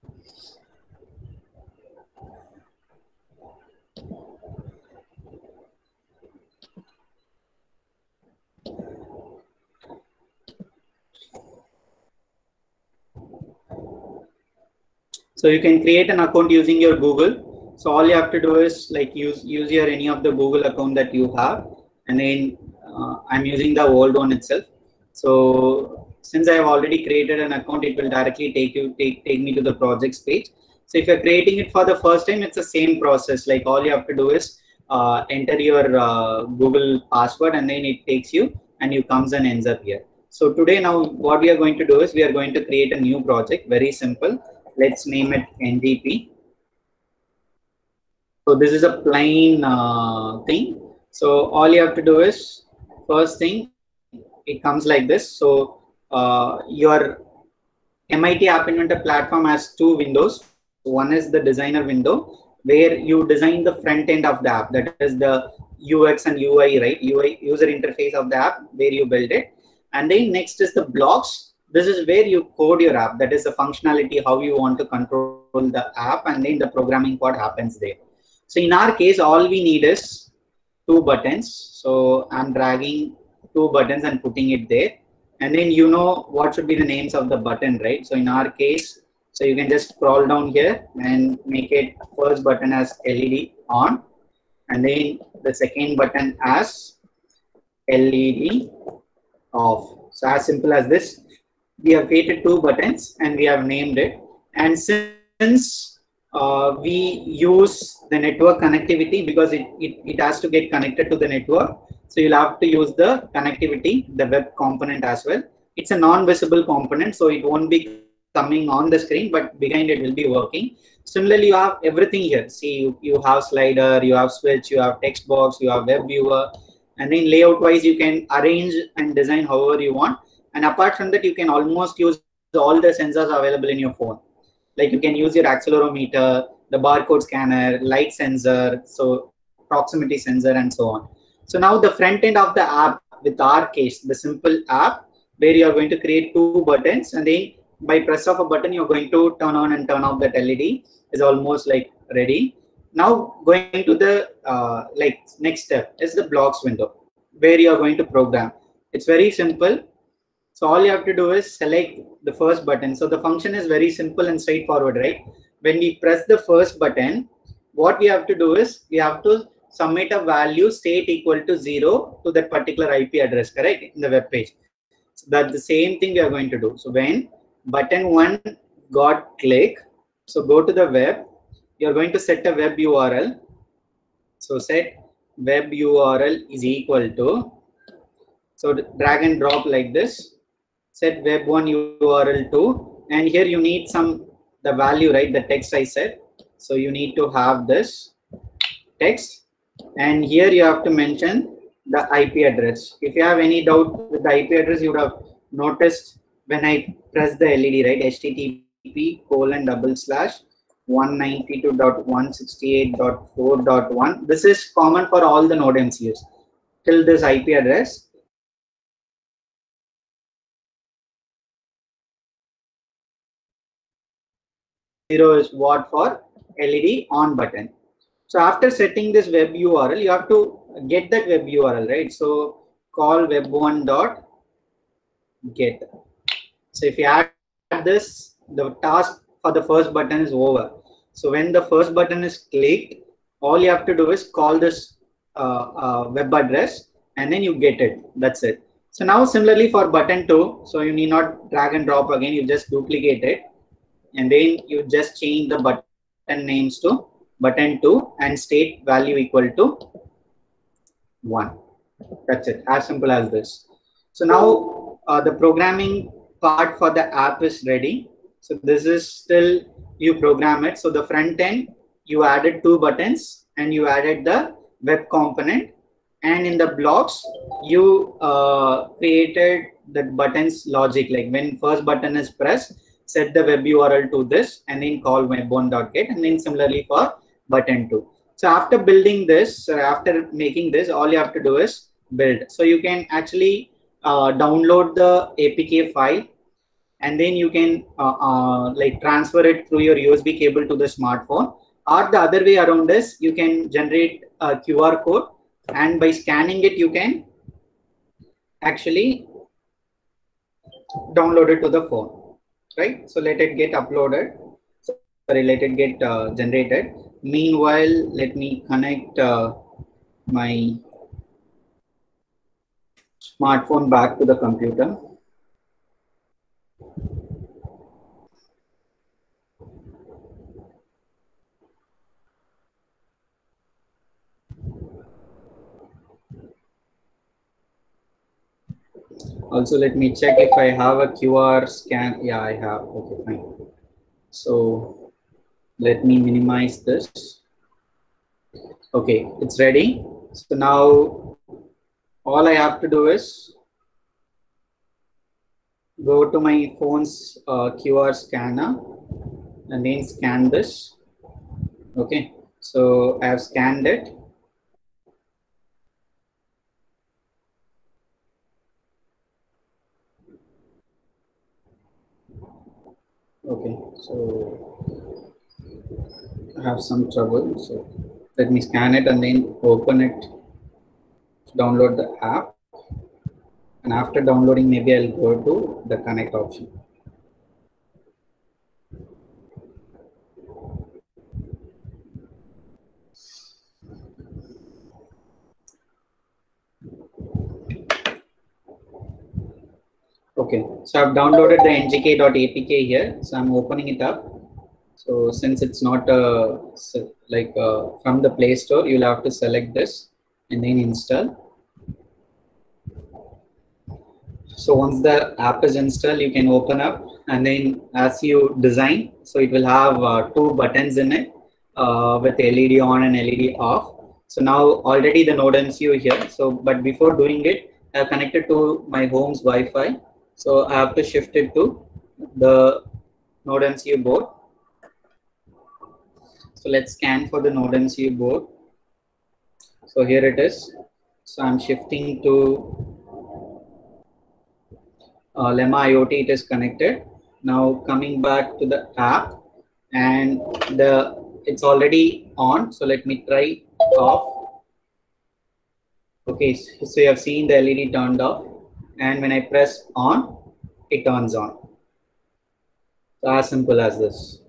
So you can create an account using your Google. So all you have to do is like use use your any of the Google account that you have, and then uh, I'm using the old one itself. So since I have already created an account, it will directly take you take take me to the projects page. So if you're creating it for the first time, it's the same process. Like all you have to do is uh, enter your uh, Google password, and then it takes you and you comes and ends up here. So today now what we are going to do is we are going to create a new project. Very simple. Let's name it N G P. So this is a plain uh, thing. So all you have to do is first thing, it comes like this. So uh, your M I T App Inventor platform has two windows. One is the designer window where you design the front end of the app. That is the U X and U I, right? U I, user interface of the app, where you build it. And then next is the blocks. This is where you code your app. That is the functionality, how you want to control the app, and then the programming part happens there. So in our case, all we need is two buttons. So I'm dragging two buttons and putting it there. And then you know what should be the names of the button, right? So in our case, so you can just scroll down here and make it first button as L E D on, and then the second button as L E D off. So as simple as this. We have created two buttons and we have named it. And since uh, we use the network connectivity, because it, it, it has to get connected to the network, so you'll have to use the connectivity, the web component as well. It's a non-visible component, so it won't be coming on the screen, but behind it will be working. Similarly, you have everything here. See, you, you have slider, you have switch, you have text box, you have web viewer, and then layout wise, you can arrange and design however you want. And apart from that, you can almost use all the sensors available in your phone. Like you can use your accelerometer, the barcode scanner, light sensor, so proximity sensor, and so on. So now the front end of the app, with our case, the simple app, where you are going to create two buttons, and then by press of a button, you're going to turn on and turn off that L E D, is almost like ready. Now going to the uh, like next step is the blocks window, where you are going to program. It's very simple. So all you have to do is select the first button. So the function is very simple and straightforward, right? When we press the first button, what we have to do is we have to submit a value state equal to zero to that particular I P address, correct? In the web page. So that's the same thing we are going to do. So when button one got click, so go to the web, you're going to set a web U R L. So set web U R L is equal to, so drag and drop like this. Set web one U R L two, and here you need some the value, right? The text I said. So you need to have this text, and here you have to mention the I P address. If you have any doubt with the I P address, you would have noticed when I press the L E D, right? H T T P colon double slash one ninety-two dot one sixty-eight dot four dot one. This is common for all the node M C Us till this I P address. Zero is what for L E D on button. So after setting this web U R L, you have to get that web U R L, right? So call web one dot get. So if you add this, the task for the first button is over. So when the first button is clicked, all you have to do is call this uh, uh, web address, and then you get it. That's it. So now similarly for button two, so you need not drag and drop again. You just duplicate it, and then you just change the button names to button two and state value equal to one. That's it, as simple as this. So now uh, the programming part for the app is ready. So this is still you program it. So the front end, you added two buttons and you added the web component, and in the blocks you uh, created the buttons logic, like when first button is pressed, set the web U R L to this and then call web one dot get, and then similarly for button two. So after building this, or after making this, all you have to do is build. So you can actually uh, download the A P K file, and then you can uh, uh, like transfer it through your U S B cable to the smartphone. Or the other way around is you can generate a Q R code, and by scanning it, you can actually download it to the phone, right? So let it get uploaded. Sorry, let it get uh, generated. Meanwhile, let me connect uh, my smartphone back to the computer. Also, let me check if I have a Q R scan. Yeah, I have. Okay, fine. So let me minimize this. Okay, it's ready. So now all I have to do is go to my phone's uh, Q R scanner and then scan this. Okay, so I have scanned it. Okay, so I have some trouble. So let me scan it and then open it to download the app. And after downloading, maybe I'll go to the connect option. Okay, so I've downloaded the N G K dot A P K here. So I'm opening it up. So since it's not uh, like uh, from the Play Store, you'll have to select this and then install. So once the app is installed, you can open up, and then as you design, so it will have uh, two buttons in it uh, with L E D on and L E D off. So now already the Node M C U here. So but before doing it, I have connected to my home's Wi-Fi. So I have to shift it to the Node M C U board. So let's scan for the Node M C U board. So here it is. So I'm shifting to uh, Lemma IoT. It is connected. Now coming back to the app, and the it's already on. So let me try off. Okay, so you have seen the L E D turned off, and when I press on, it turns on. So as simple as this.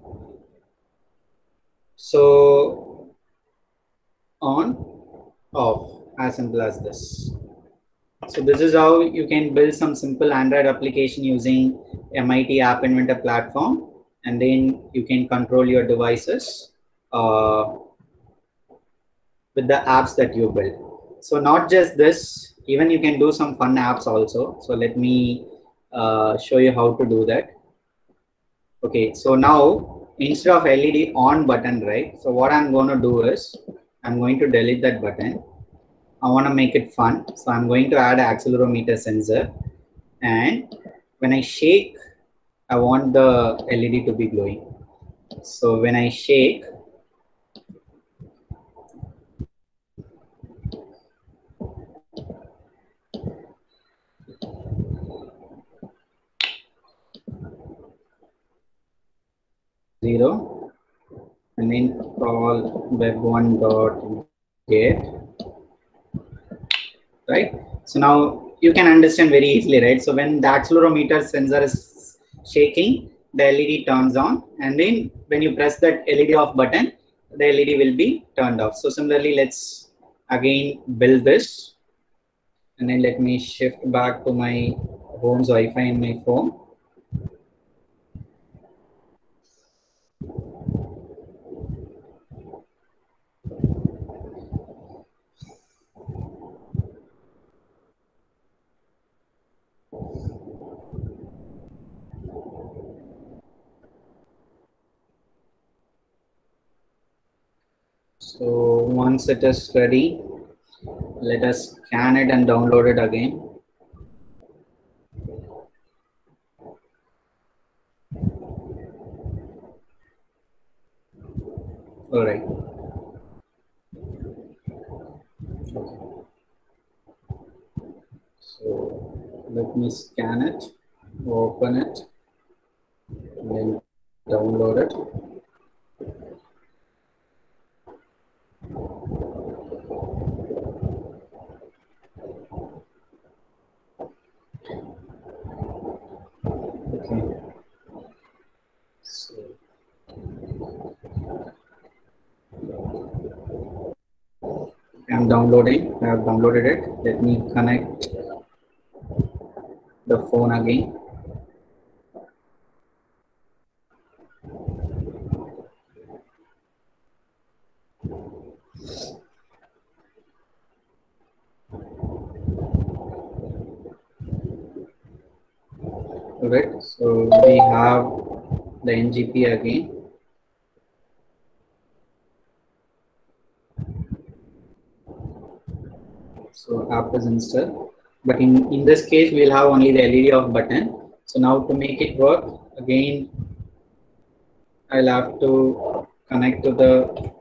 So on, off, as simple as this. So this is how you can build some simple Android application using M I T App Inventor platform, and then you can control your devices uh, with the apps that you build. So not just this, even you can do some fun apps also. So let me uh, show you how to do that. Okay, so now instead of L E D on button, right? So what I'm going to do is I'm going to delete that button. I want to make it fun. So I'm going to add an accelerometer sensor. And when I shake, I want the L E D to be glowing. So when I shake, zero, and then call web one dot get, right? So now you can understand very easily, right? So when the accelerometer sensor is shaking, the L E D turns on, and then when you press that L E D off button, the L E D will be turned off. So similarly, let's again build this, and then let me shift back to my home's Wi-Fi in my phone. So once it is ready, let us scan it and download it again. All right. Okay. So let me scan it, open it, and then download it. Okay. So I'm downloading. I have downloaded it. Let me connect the phone again. Alright, so we have the N G P again. So app is installed, but in, in this case, we'll have only the L E D off button. So now to make it work, again, I'll have to connect to the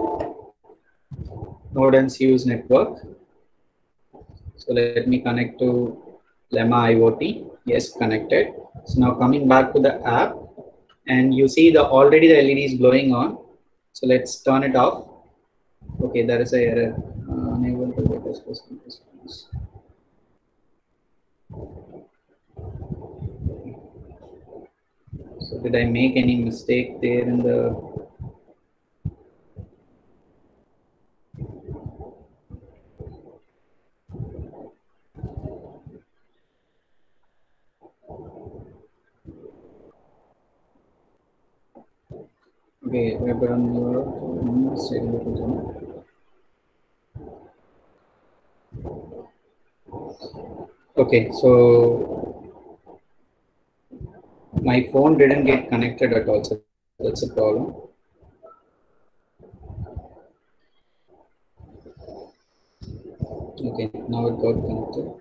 Node M C U's network. So let me connect to Lemma IoT. Yes, connected. So now coming back to the app, and you see the already the L E D is glowing on. So let's turn it off. Okay, there is a error. Uh, unable to get a specific response. So did I make any mistake there in the? Okay, okay, so my phone didn't get connected at all, so that's a problem. Okay, now it got connected.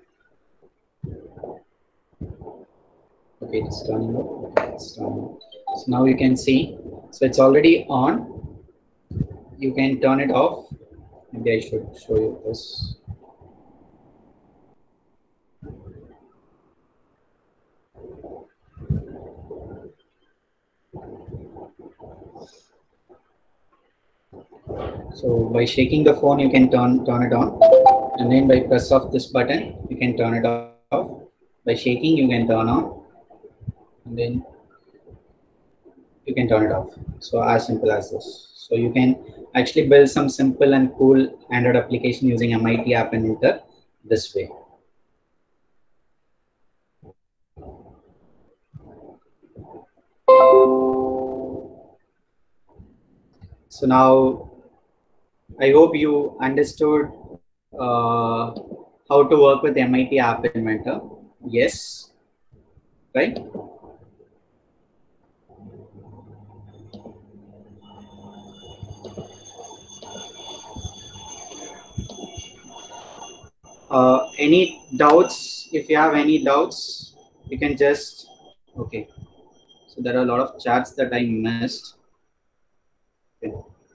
Okay, it's turning up. Okay, it's turning up. So now you can see, so it's already on. You can turn it off. Maybe I should show you this. So by shaking the phone, you can turn turn it on, and then by press of this button, you can turn it off. By shaking, you can turn on, and then you can turn it off. So as simple as this. So you can actually build some simple and cool Android application using M I T App Inventor this way. So now I hope you understood uh, how to work with M I T App Inventor. Yes, right? Uh, any doubts? If you have any doubts, you can just, okay. So there are a lot of chats that I missed. Okay,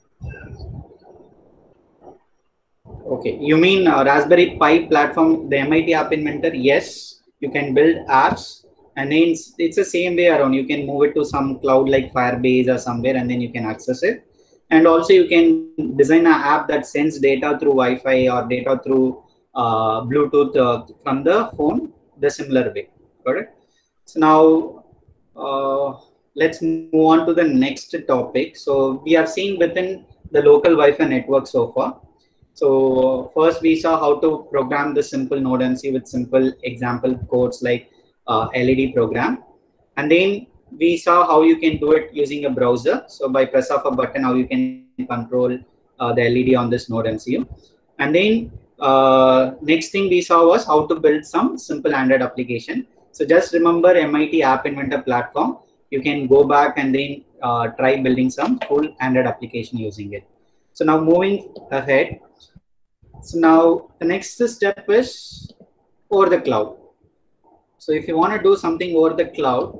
okay. You mean uh, Raspberry Pi platform, the M I T App Inventor? Yes, you can build apps, and then it's, it's the same way around. You can move it to some cloud like Firebase or somewhere, and then you can access it. And also you can design an app that sends data through Wi-Fi or data through uh, Bluetooth uh, from the phone the similar way. Got it? So now uh, let's move on to the next topic. So we have seen within the local Wi-Fi network so far. So first we saw how to program the simple Node M C with simple example codes like uh, L E D program, and then we saw how you can do it using a browser. So by press of a button, how you can control uh, the L E D on this Node M C U. And then uh, next thing we saw was how to build some simple Android application. So just remember M I T App Inventor platform. You can go back and then uh, try building some cool Android application using it. So now moving ahead. So now the next step is over the cloud. So if you want to do something over the cloud,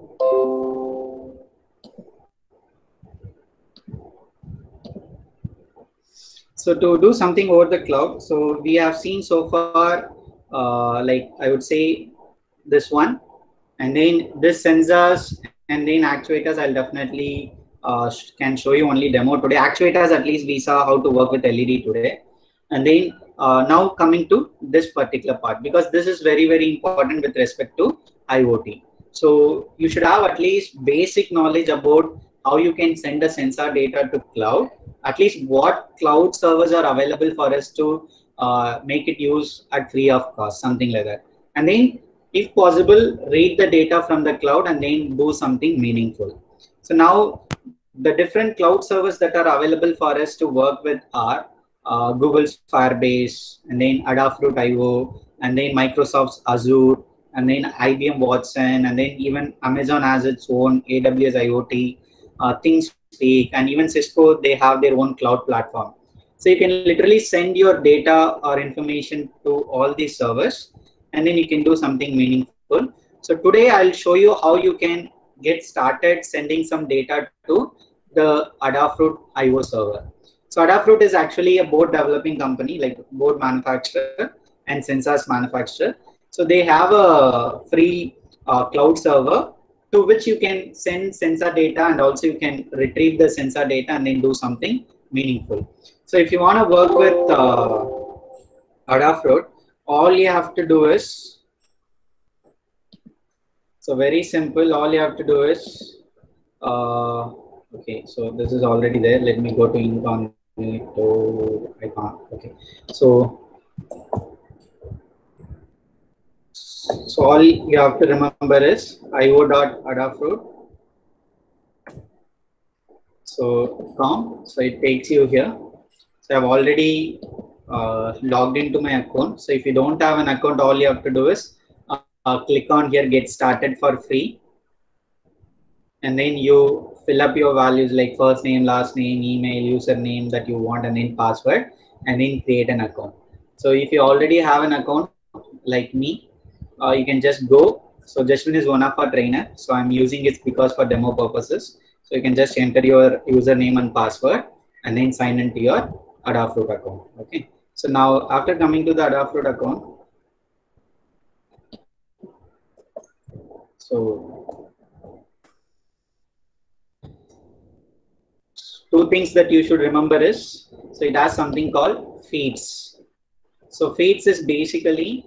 So to do something over the cloud, so we have seen so far, uh, like I would say this one, and then this sensors and then actuators, I'll definitely uh, can show you only demo today. Actuators, at least we saw how to work with L E D today. And then uh, now coming to this particular part, because this is very, very important with respect to I O T. So you should have at least basic knowledge about how you can send a sensor data to cloud, at least what cloud servers are available for us to uh, make it use at free of cost, something like that. And then if possible, read the data from the cloud and then do something meaningful. So now the different cloud servers that are available for us to work with are uh, Google's Firebase, and then Adafruit I O, and then Microsoft's Azure, and then I B M Watson, and then even Amazon has its own A W S I O T, uh, ThinkSpeak, and even Cisco, they have their own cloud platform. So you can literally send your data or information to all these servers, and then you can do something meaningful. So today I'll show you how you can get started sending some data to the Adafruit I O server. So Adafruit is actually a board developing company, like board manufacturer and sensors manufacturer. So they have a free uh, cloud server to which you can send sensor data, and also you can retrieve the sensor data and then do something meaningful. So if you want to work with uh, Adafruit, all you have to do is, so very simple, all you have to do is, uh, okay, so this is already there. Let me go to incognito, I can't, okay. So, so all you have to remember is I O dot Adafruit. So com, so it takes you here. So I've already uh, logged into my account. So if you don't have an account, all you have to do is uh, uh, click on here, get started for free. And then you fill up your values like first name, last name, email, username that you want, and then password, and then create an account. So if you already have an account like me, uh, you can just go. So Jashwin is one of our trainer. So I'm using it because for demo purposes. So you can just enter your username and password and then sign into your Adafruit account. Okay. So now after coming to the Adafruit account, so two things that you should remember is, so it has something called feeds. So feeds is basically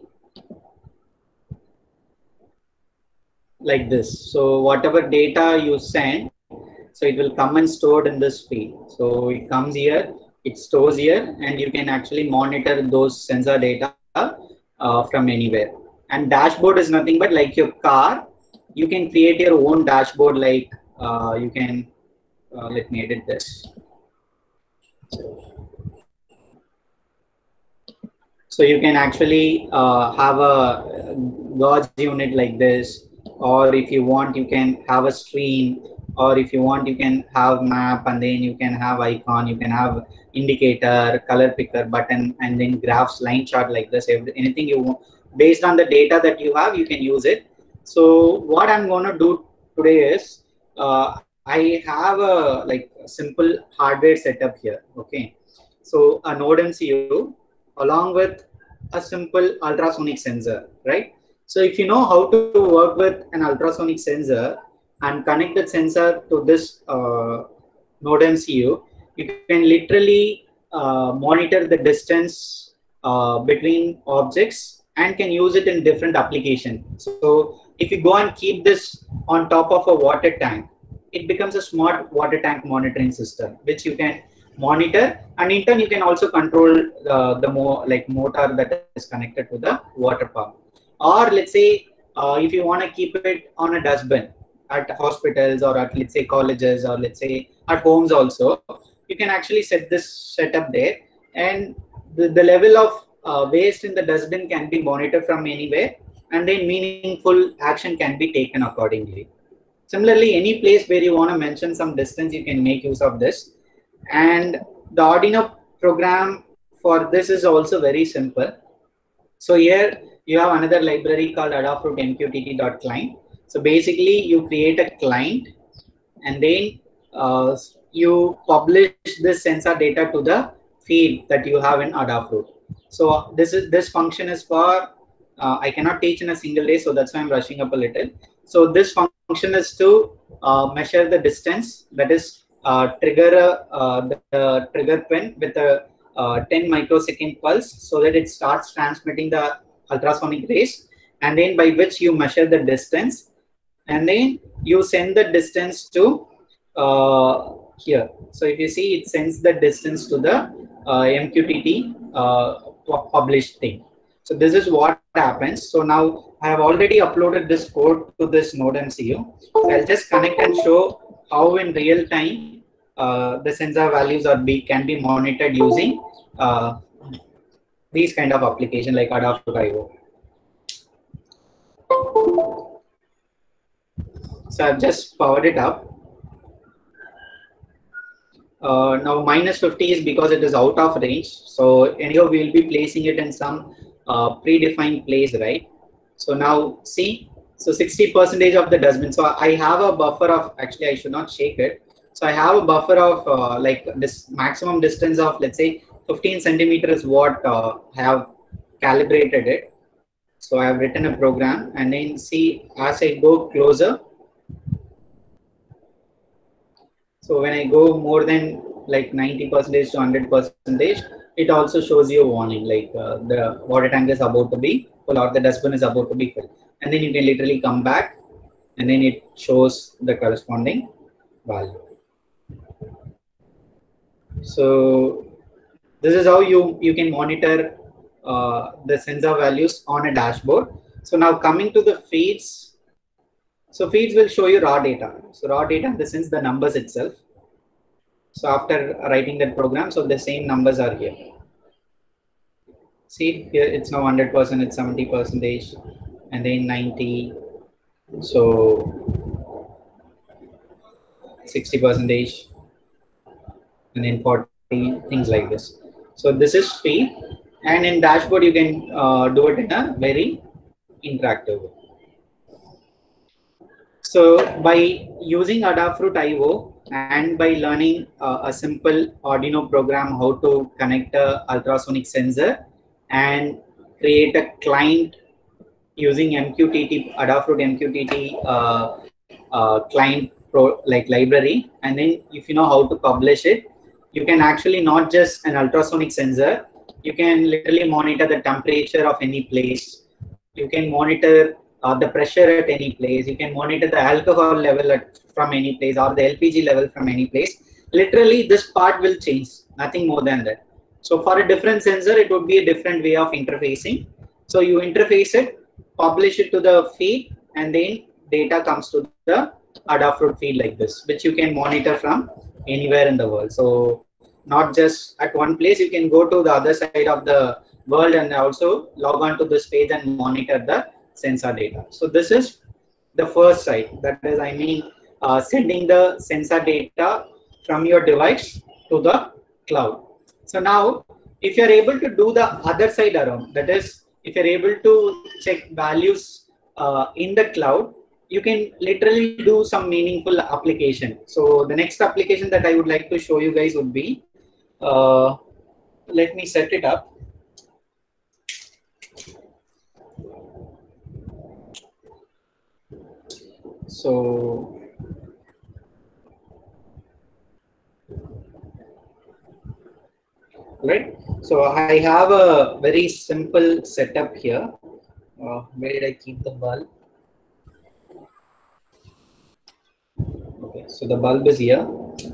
like this. So whatever data you send, so it will come and stored in this feed. So it comes here, it stores here, and you can actually monitor those sensor data uh, from anywhere. And dashboard is nothing but like your car, you can create your own dashboard. Like uh, you can, uh, let me edit this. So you can actually uh, have a gauge unit like this, or if you want, you can have a stream, or if you want, you can have map, and then you can have icon, you can have indicator, color picker, button, and then graphs, line chart like this. Anything you want, based on the data that you have, you can use it. So what I'm going to do today is, uh, I have a like a simple hardware setup here. Okay, so a node M C U along with a simple ultrasonic sensor, right? So if you know how to work with an ultrasonic sensor and connect the sensor to this uh, node M C U, you can literally uh, monitor the distance uh, between objects and can use it in different applications. So if you go and keep this on top of a water tank, it becomes a smart water tank monitoring system, which you can monitor, and in turn you can also control uh, the more like motor that is connected to the water pump. Or let's say uh, if you want to keep it on a dustbin at hospitals, or at let's say colleges, or let's say at homes also, you can actually set this setup there, and the, the level of uh, waste in the dustbin can be monitored from anywhere, and then meaningful action can be taken accordingly. Similarly, any place where you want to mention some distance, you can make use of this. And the Arduino program for this is also very simple. So here you have another library called Adafruit M Q T T dot client. So basically you create a client, and then uh, you publish this sensor data to the feed that you have in Adafruit. So this is this function is for uh, I cannot teach in a single day, so that's why I'm rushing up a little. So this function is to uh, measure the distance, that is uh, trigger a, uh, the, the trigger pin with a uh, ten microsecond pulse, so that it starts transmitting the ultrasonic rays, and then by which you measure the distance, and then you send the distance to uh, here. So if you see, it sends the distance to the uh, M Q T T uh, published thing. So this is what happens. So now I have already uploaded this code to this Node M C U. So I'll just connect and show how in real time uh, the sensor values are be can be monitored using uh, these kind of application like Adafruit I O. So I've just powered it up. Uh, now minus fifty is because it is out of range. So anyhow, we will be placing it in some uh, predefined place, right? So now see, so sixty percentage of the dustbin. So I have a buffer of, actually I should not shake it. So I have a buffer of uh, like this maximum distance of, let's say fifteen centimeters what uh, I have calibrated it. So I have written a program, and then see as I go closer. So when I go more than like ninety percentage to one hundred percentage, it also shows you a warning like uh, the water tank is about to be full or the dustbin is about to be filled. And then you can literally come back, and then it shows the corresponding value. So this is how you, you can monitor uh, the sensor values on a dashboard. So now coming to the feeds. So feeds will show you raw data. So raw data in the sense the numbers itself. So after writing that program, so the same numbers are here. See here, it's now one hundred percent, it's seventy percentage, and then ninety. So sixty percentage, and then forty, things like this. So this is feed, and in dashboard you can uh, do it in a very interactive way. So by using Adafruit I O and by learning uh, a simple Arduino program how to connect a ultrasonic sensor and create a client using M Q T T, Adafruit M Q T T uh, uh, client pro, like library, and then if you know how to publish it, you can actually not just an ultrasonic sensor, you can literally monitor the temperature of any place, you can monitor Uh, the pressure at any place, you can monitor the alcohol level at, from any place, or the L P G level from any place. Literally this part will change, nothing more than that. So for a different sensor, it would be a different way of interfacing. So you interface it, publish it to the feed, and then data comes to the Adafruit feed like this, which you can monitor from anywhere in the world. So not just at one place, you can go to the other side of the world and also log on to this page and monitor the sensor data. So this is the first side, that is, I mean, uh, sending the sensor data from your device to the cloud. So now, if you're able to do the other side around, that is, if you're able to check values uh, in the cloud, you can literally do some meaningful application. So the next application that I would like to show you guys would be, uh, let me set it up. So, right. So I have a very simple setup here. Uh, where did I keep the bulb? Okay, so the bulb is here.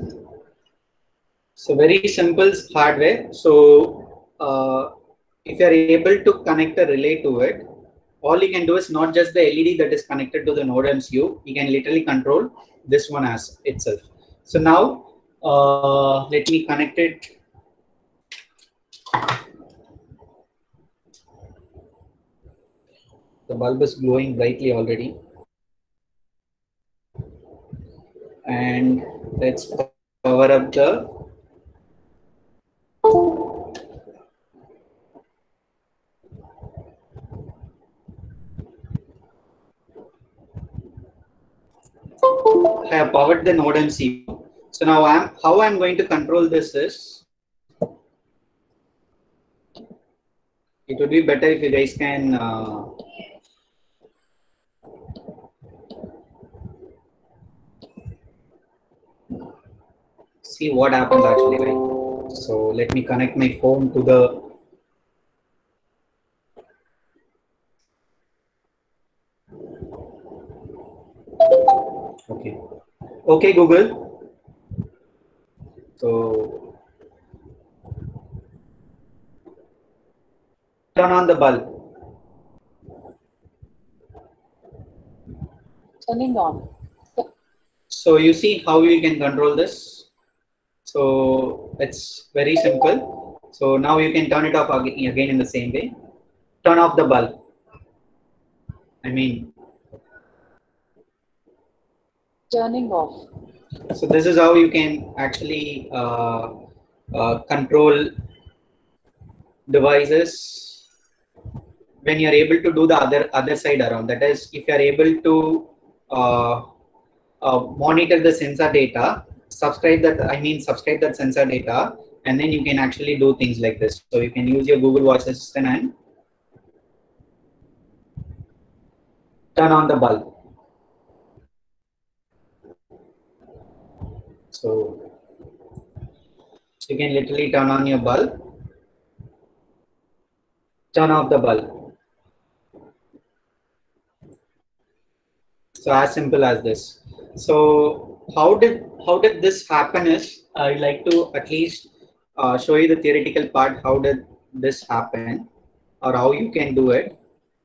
So very simple hardware. So uh, if you are able to connect a relay to it, all you can do is not just the L E D that is connected to the Node M C U, you can literally control this one as itself. So now, uh, let me connect it. The bulb is glowing brightly already. And let's power up the I have powered the Node M C U. So now I'm how I'm going to control this is it would be better if you guys can uh, see what happens actually, right? So let me connect my phone to the okay. Okay, Google. So turn on the bulb. Turning on. So you see how you can control this. So it's very simple. So now you can turn it off again, again in the same way. Turn off the bulb. I mean, Turning off. so this is how you can actually uh, uh, control devices when you are able to do the other other side around. That is, if you are able to uh, uh, monitor the sensor data, subscribe that I mean subscribe that sensor data, and then you can actually do things like this. So you can use your Google Voice Assistant and turn on the bulb. So you can literally turn on your bulb, turn off the bulb. So as simple as this. So how did how did this happen is I'd like to at least uh, show you the theoretical part. How did this happen, or how you can do it.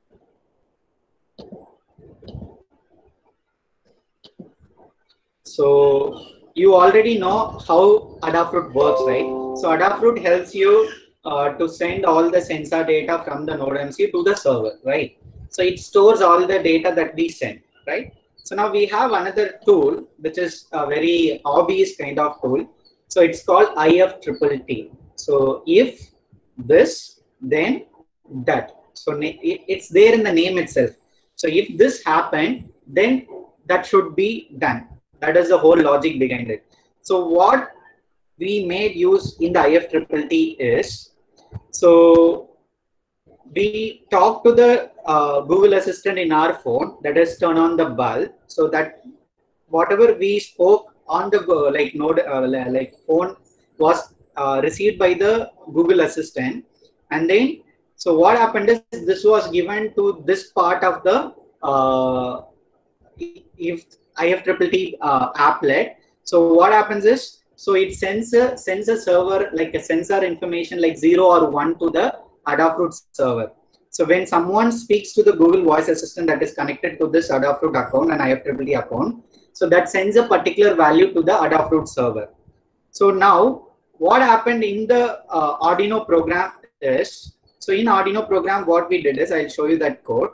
So you already know how Adafruit works, right? So Adafruit helps you uh, to send all the sensor data from the NodeMCU to the server, right? So it stores all the data that we send, right? So now we have another tool, which is a very obvious kind of tool. So it's called I F T T T. So if this, then that. So it's there in the name itself. So if this happened, then that should be done. That is the whole logic behind it. So what we made use in the I F T T T is, so we talk to the uh, Google Assistant in our phone, that is turn on the bulb, so that whatever we spoke on the like node uh, like phone was uh, received by the Google Assistant, and then so what happened is this was given to this part of the uh, if I F T T T uh, applet. So what happens is, so it sends a, sends a server like a sensor information like zero or one to the Adafruit server. So when someone speaks to the Google Voice Assistant that is connected to this Adafruit account and I F T T T account, so that sends a particular value to the Adafruit server. So now what happened in the uh, Arduino program is, so in Arduino program what we did is, I'll show you that code.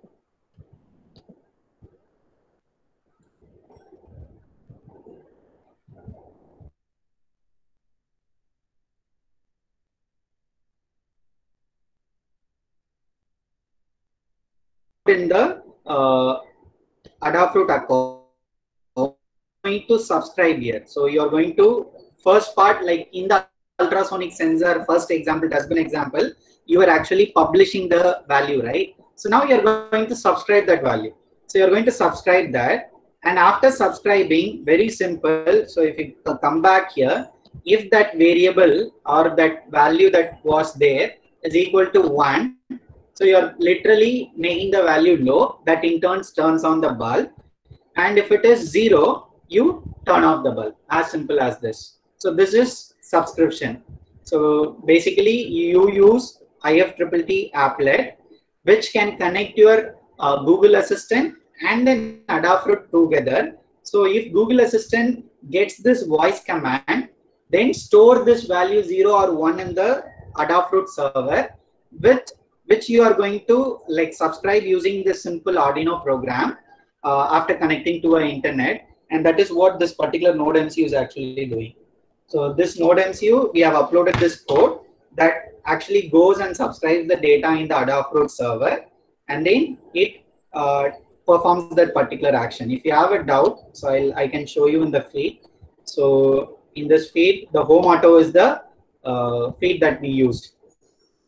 In the uh, Adafruit account, going to subscribe here. So you are going to first part, like in the ultrasonic sensor first example, dustbin example, you are actually publishing the value, right? So now you are going to subscribe that value. So you are going to subscribe that, and after subscribing, very simple. So if you come back here, if that variable or that value that was there is equal to one, so you are literally making the value low, that in turn turns on the bulb. And if it is zero, you turn off the bulb. As simple as this. So this is subscription. So basically you use I F T T T applet, which can connect your uh, Google Assistant and then Adafruit together. So if Google Assistant gets this voice command, then store this value zero or one in the Adafruit server, with which you are going to like subscribe using this simple Arduino program uh, after connecting to an internet, and that is what this particular NodeMCU is actually doing. So this NodeMCU, we have uploaded this code that actually goes and subscribes the data in the Adafruit server, and then it uh, performs that particular action. If you have a doubt, so I'll, I can show you in the feed. So in this feed, the home auto is the uh, feed that we used.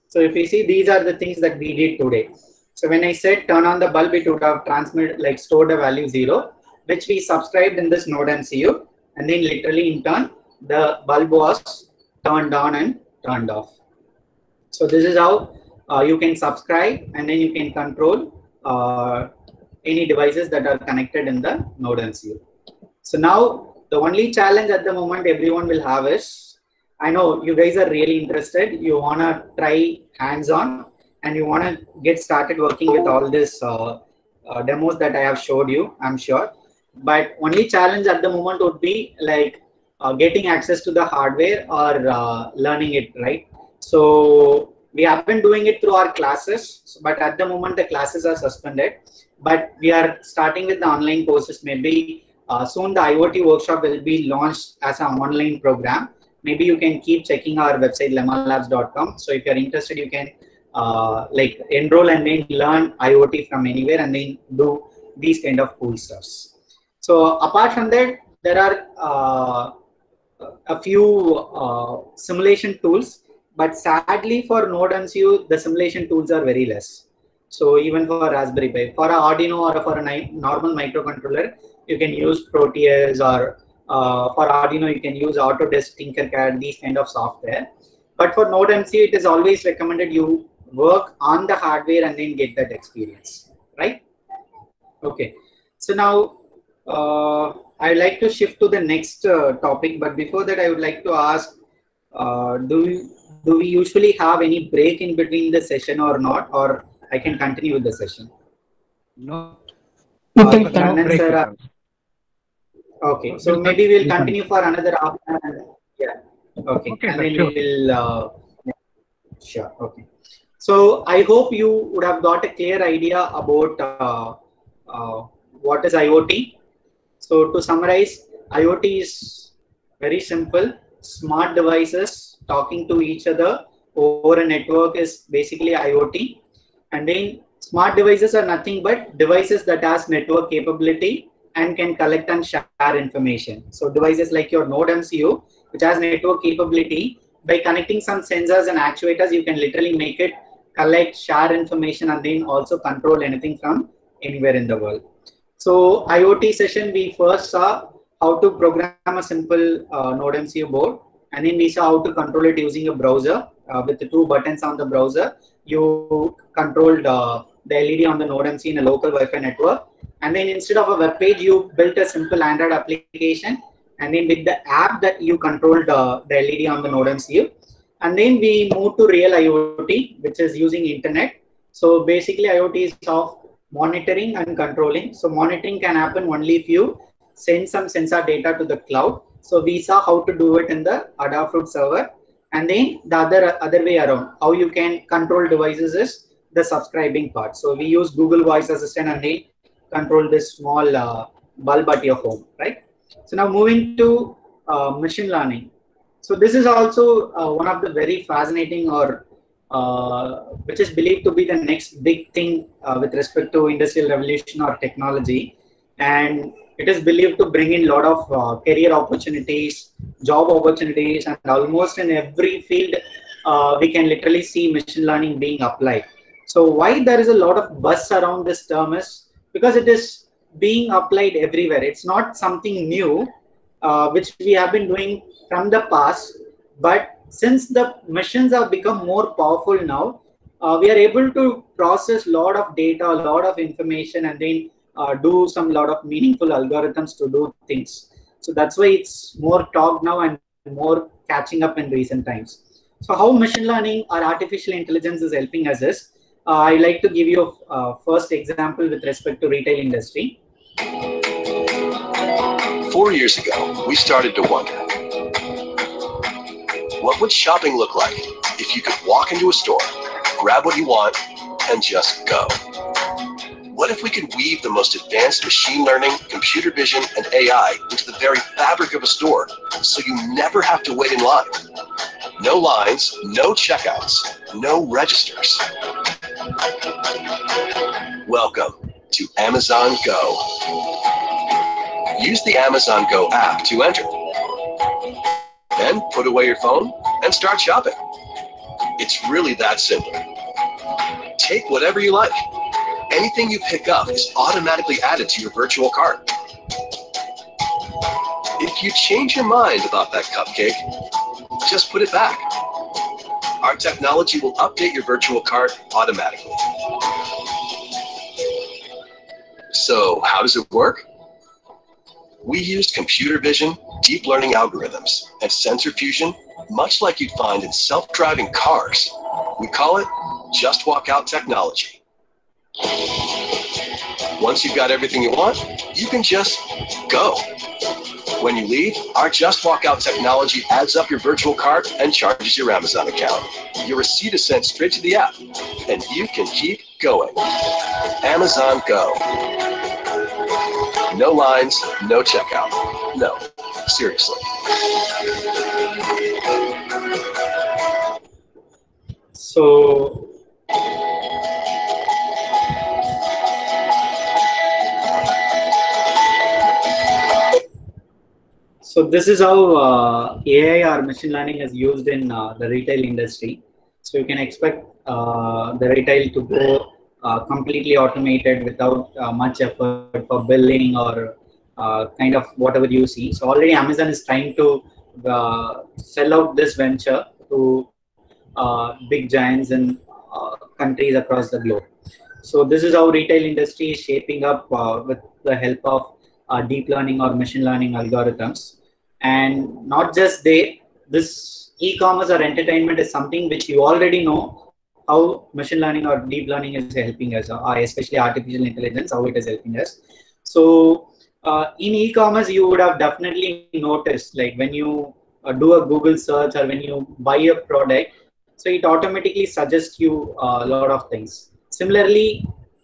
So if you see, these are the things that we did today. So when I said turn on the bulb, it would have transmitted, like stored a value zero, which we subscribed in this node M C U, and then literally in turn, the bulb was turned on and turned off. So this is how uh, you can subscribe, and then you can control uh, any devices that are connected in the node M C U. So now the only challenge at the moment everyone will have is, I know you guys are really interested, you want to try hands-on, and you want to get started working with all this uh, uh, demos that I have showed you, I'm sure. But only challenge at the moment would be like uh, getting access to the hardware or uh, learning it, right? So we have been doing it through our classes, but at the moment the classes are suspended. But we are starting with the online courses. Maybe uh, soon the IoT workshop will be launched as an online program. Maybe you can keep checking our website lemma labs dot com. So if you're interested, you can uh, like enroll and then learn IoT from anywhere and then do these kind of cool stuffs. So apart from that, there are uh, a few uh, simulation tools, but sadly for Node M C U, the simulation tools are very less. So even for Raspberry Pi, for an Arduino or for a normal microcontroller, you can use Proteus, or uh, for Arduino, you can use Autodesk, Tinkercad, these kind of software. But for Node M C U, it is always recommended you work on the hardware and then get that experience, right? Okay. So now uh, I'd like to shift to the next uh, topic. But before that, I would like to ask, uh, do we, do we usually have any break in between the session or not? Or I can continue with the session. No. You Uh, can Chandan break sir, it. uh, okay, so maybe we'll continue for another half an hour. Yeah. Okay. Okay, And sir, then sure. we will. Uh, yeah. Sure. Okay. So I hope you would have got a clear idea about uh, uh, what is IoT. So to summarize, IoT is very simple. Smart devices talking to each other over a network is basically IoT. And then smart devices are nothing but devices that has network capability and can collect and share information. So devices like your Node M C U, which has network capability, by connecting some sensors and actuators, you can literally make it collect, share information, and then also control anything from anywhere in the world. So IoT session, we first saw how to program a simple uh, Node M C U board, and then we saw how to control it using a browser uh, with the two buttons on the browser. You controlled uh, the L E D on the Node M C U in a local Wi-Fi network, and then instead of a web page, you built a simple Android application, and then with the app that you controlled uh, the L E D on the Node M C U. And then we moved to real IoT, which is using internet. So basically IoT is of monitoring and controlling. So monitoring can happen only if you send some sensor data to the cloud. So we saw how to do it in the Adafruit server. And then the other, other way around, how you can control devices is the subscribing part. So we use Google Voice Assistant and they control this small uh, bulb at your home, right? So now moving to uh, machine learning. So this is also uh, one of the very fascinating, or uh, which is believed to be the next big thing uh, with respect to industrial revolution or technology. And it is believed to bring in a lot of uh, career opportunities, job opportunities, and almost in every field, uh, we can literally see machine learning being applied. So why there is a lot of buzz around this term is because it is being applied everywhere. It's not something new, uh, which we have been doing from the past, but since the machines have become more powerful now, uh, we are able to process a lot of data, a lot of information, and then uh, do some lot of meaningful algorithms to do things. So that's why it's more talk now and more catching up in recent times. So how machine learning or artificial intelligence is helping us is, uh, I like to give you a uh, first example with respect to retail industry. Four years ago, we started to wonder, what would shopping look like if you could walk into a store, grab what you want, and just go? What if we could weave the most advanced machine learning, computer vision, and A I into the very fabric of a store, so you never have to wait in line? No lines, no checkouts, no registers. Welcome to Amazon Go. Use the Amazon Go app to enter. Then put away your phone and start shopping. It's really that simple. Take whatever you like. Anything you pick up is automatically added to your virtual cart. If you change your mind about that cupcake, just put it back. Our technology will update your virtual cart automatically. So how does it work? We used computer vision, deep learning algorithms, and sensor fusion, much like you'd find in self-driving cars. We call it Just Walk Out technology. Once you've got everything you want, you can just go. When you leave, our Just Walk Out technology adds up your virtual cart and charges your Amazon account. Your receipt is sent straight to the app, and you can keep going. Amazon Go. No lines, no checkout. No, seriously. So, So this is how uh, A I or machine learning is used in uh, the retail industry. So you can expect uh, the retail to go uh, completely automated without uh, much effort for billing or uh, kind of whatever you see. So already Amazon is trying to uh, sell out this venture to uh, big giants in uh, countries across the globe. So this is how retail industry is shaping up uh, with the help of uh, deep learning or machine learning algorithms. And not just they, this e-commerce or entertainment is something which you already know how machine learning or deep learning is helping us, uh, especially artificial intelligence, how it is helping us. So uh, in e-commerce, you would have definitely noticed, like when you uh, do a Google search or when you buy a product, so it automatically suggests you uh, a lot of things. Similarly,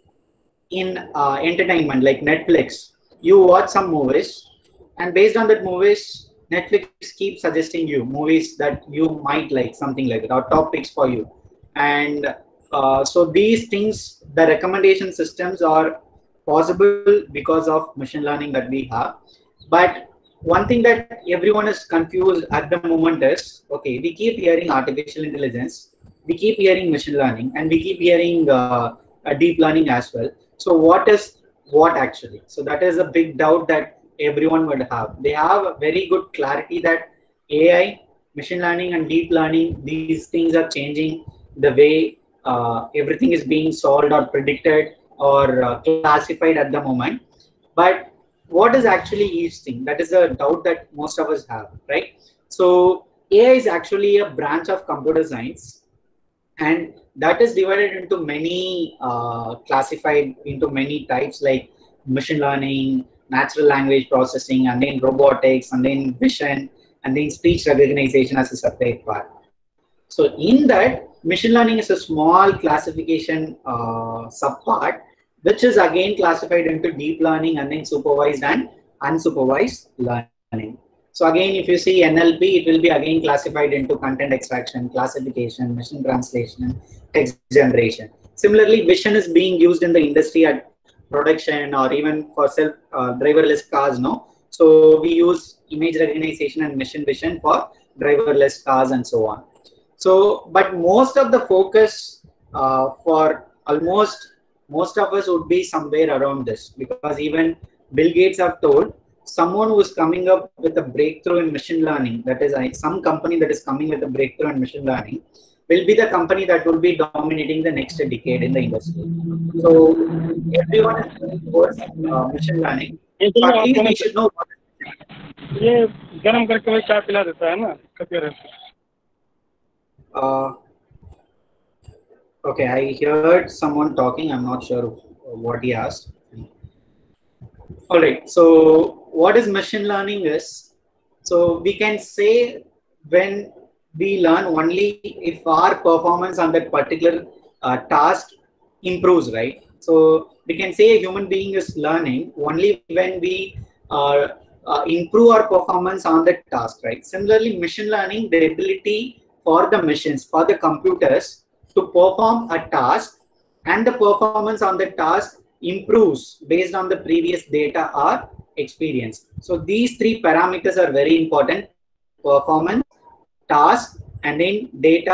in uh, entertainment, like Netflix, you watch some movies, and based on that movies, Netflix keeps suggesting you movies that you might like, something like that, or top picks for you. And uh, so these things, the recommendation systems are possible because of machine learning that we have. But one thing that everyone is confused at the moment is, okay, we keep hearing artificial intelligence, we keep hearing machine learning, and we keep hearing uh, a deep learning as well. So what is what actually? So that is a big doubt that everyone would have. They have a very good clarity that A I, machine learning and deep learning, these things are changing the way uh, everything is being solved or predicted or uh, classified at the moment. But what is actually each thing? That is a doubt that most of us have, right? So A I is actually a branch of computer science, and that is divided into many, uh, classified into many types like machine learning, natural language processing, and then robotics, and then vision, and then speech recognition as a separate part. So in that, machine learning is a small classification uh, subpart, which is again classified into deep learning and then supervised and unsupervised learning. So again, if you see N L P, it will be again classified into content extraction, classification, machine translation, text generation. Similarly, vision is being used in the industry at production or even for self uh, driverless cars. No, so we use image recognition and machine vision for driverless cars and so on. So, but most of the focus uh, for almost most of us would be somewhere around this, because even Bill Gates have told someone who is coming up with a breakthrough in machine learning, that is uh, some company that is coming with a breakthrough in machine learning, will be the company that will be dominating the next decade in the industry. So everyone is going towards uh, machine learning. So at least we should know what ये गरम करके वही चाय पिला देता है ना कभी रहता है. Uh, okay, I heard someone talking. I'm not sure what he asked. All right. So what is machine learning is, so we can say when we learn only if our performance on that particular uh, task improves, right? So we can say a human being is learning only when we uh, uh, improve our performance on that task, right? Similarly, machine learning, the ability for the machines, for the computers to perform a task, and the performance on the task improves based on the previous data or experience. So these three parameters are very important: performance, task, and then data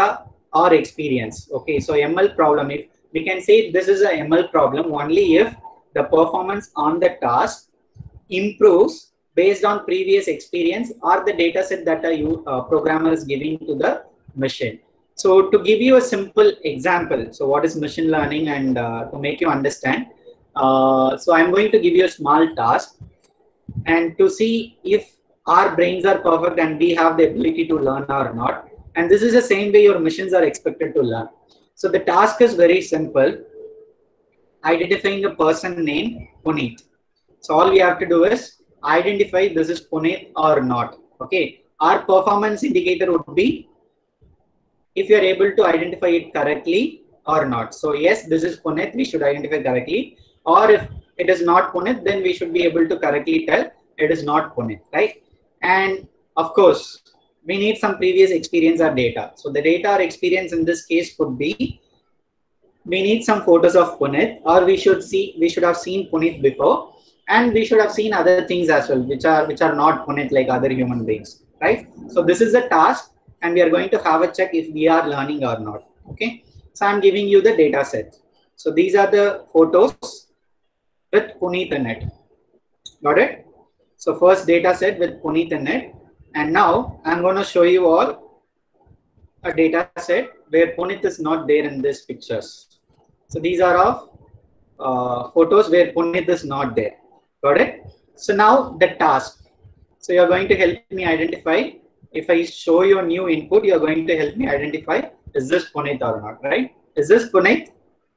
or experience. Okay, so M L problem, if we can say this is a M L problem only if the performance on the task improves based on previous experience or the data set that a uh, programmer is giving to the machine. So to give you a simple example, so what is machine learning, and uh, to make you understand, uh, so I'm going to give you a small task, and to see if our brains are perfect and we have the ability to learn or not. And this is the same way your machines are expected to learn. So the task is very simple. Identifying a person named Puneet. So all we have to do is identify this is Puneet or not. Okay. Our performance indicator would be if you are able to identify it correctly or not. So yes, this is Puneet, we should identify correctly. Or if it is not Puneet, then we should be able to correctly tell it is not Puneet, right? And of course, we need some previous experience or data. So the data or experience in this case could be, we need some photos of Puneet, or we should see, we should have seen Puneet before, and we should have seen other things as well, which are which are not Puneet like other human beings, right? So this is the task, and we are going to have a check if we are learning or not. Okay, so I'm giving you the data set. So these are the photos with Puneet in it. Got it? So first data set with Puneet in it, and now I'm going to show you all a data set where Puneet is not there in these pictures. So these are of uh, photos where Puneet is not there. Got it? So now the task. So you're going to help me identify. If I show you a new input, you're going to help me identify, is this Puneet or not, right? Is this Puneet?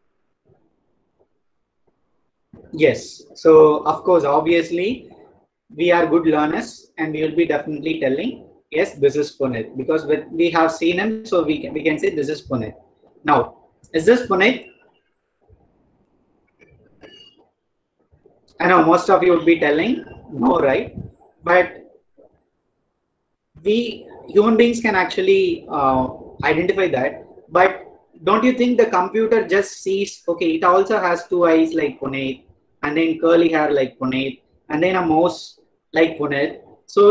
Yes. So of course, obviously, we are good learners, and we will be definitely telling, yes, this is Puneet, because with, we have seen him, so we can, we can say this is Puneet. Now, is this Puneet? I know most of you would be telling no, right? But we human beings can actually uh, identify that. But don't you think the computer just sees, okay, it also has two eyes like Puneet, and then curly hair like Puneet, and then a mouse like Puneet. So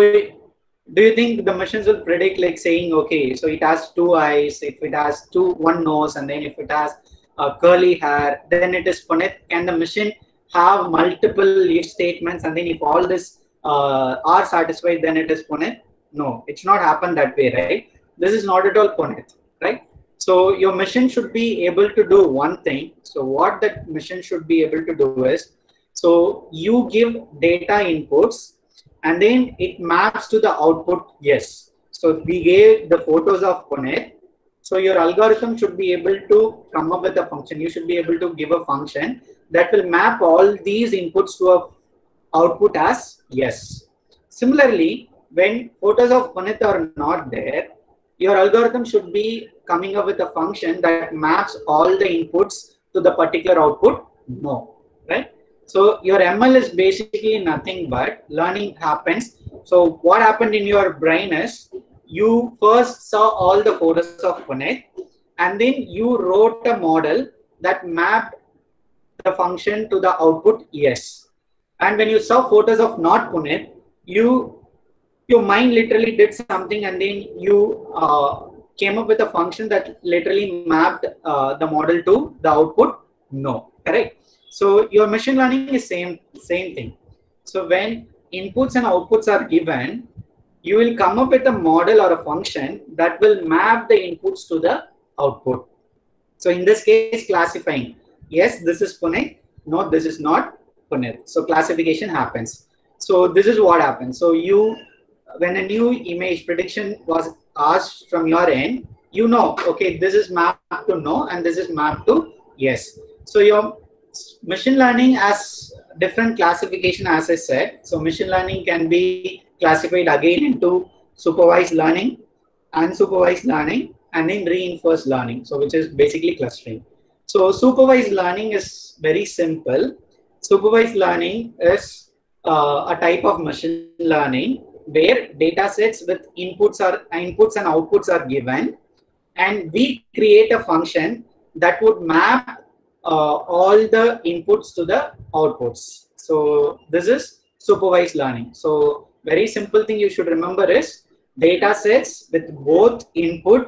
do you think the machines will predict, like saying, okay, so it has two eyes, if it has two one nose, and then if it has uh, curly hair, then it is Puneet? Can the machine have multiple if statements, and then if all this uh, are satisfied, then it is Puneet? No, it's not happen that way, right? This is not at all Puneet, right? So your machine should be able to do one thing. So what that machine should be able to do is, so you give data inputs, and then it maps to the output, yes. So we gave the photos of Puneet. So your algorithm should be able to come up with a function. You should be able to give a function that will map all these inputs to a output as yes. Similarly, when photos of Puneet are not there, your algorithm should be coming up with a function that maps all the inputs to the particular output no, right? So your M L is basically nothing but learning happens. So what happened in your brain is, you first saw all the photos of Puneet, and then you wrote a model that mapped the function to the output yes. And when you saw photos of not Puneet, you your mind literally did something, and then you uh, came up with a function that literally mapped uh, the model to the output no, correct? So your machine learning is same same thing. So when inputs and outputs are given, you will come up with a model or a function that will map the inputs to the output. So in this case, classifying, yes, this is Puneet, no, this is not Puneet. So classification happens. So this is what happens. So you, when a new image prediction was asked from your end, you know, okay, this is mapped to no, and this is mapped to yes. So your machine learning has different classification, as I said. So machine learning can be classified again into supervised learning, unsupervised learning, and then reinforced learning. So which is basically clustering. So supervised learning is very simple. Supervised learning is uh, a type of machine learning where data sets with inputs are inputs and outputs are given, and we create a function that would map uh, all the inputs to the outputs. So this is supervised learning. So very simple thing you should remember is data sets with both input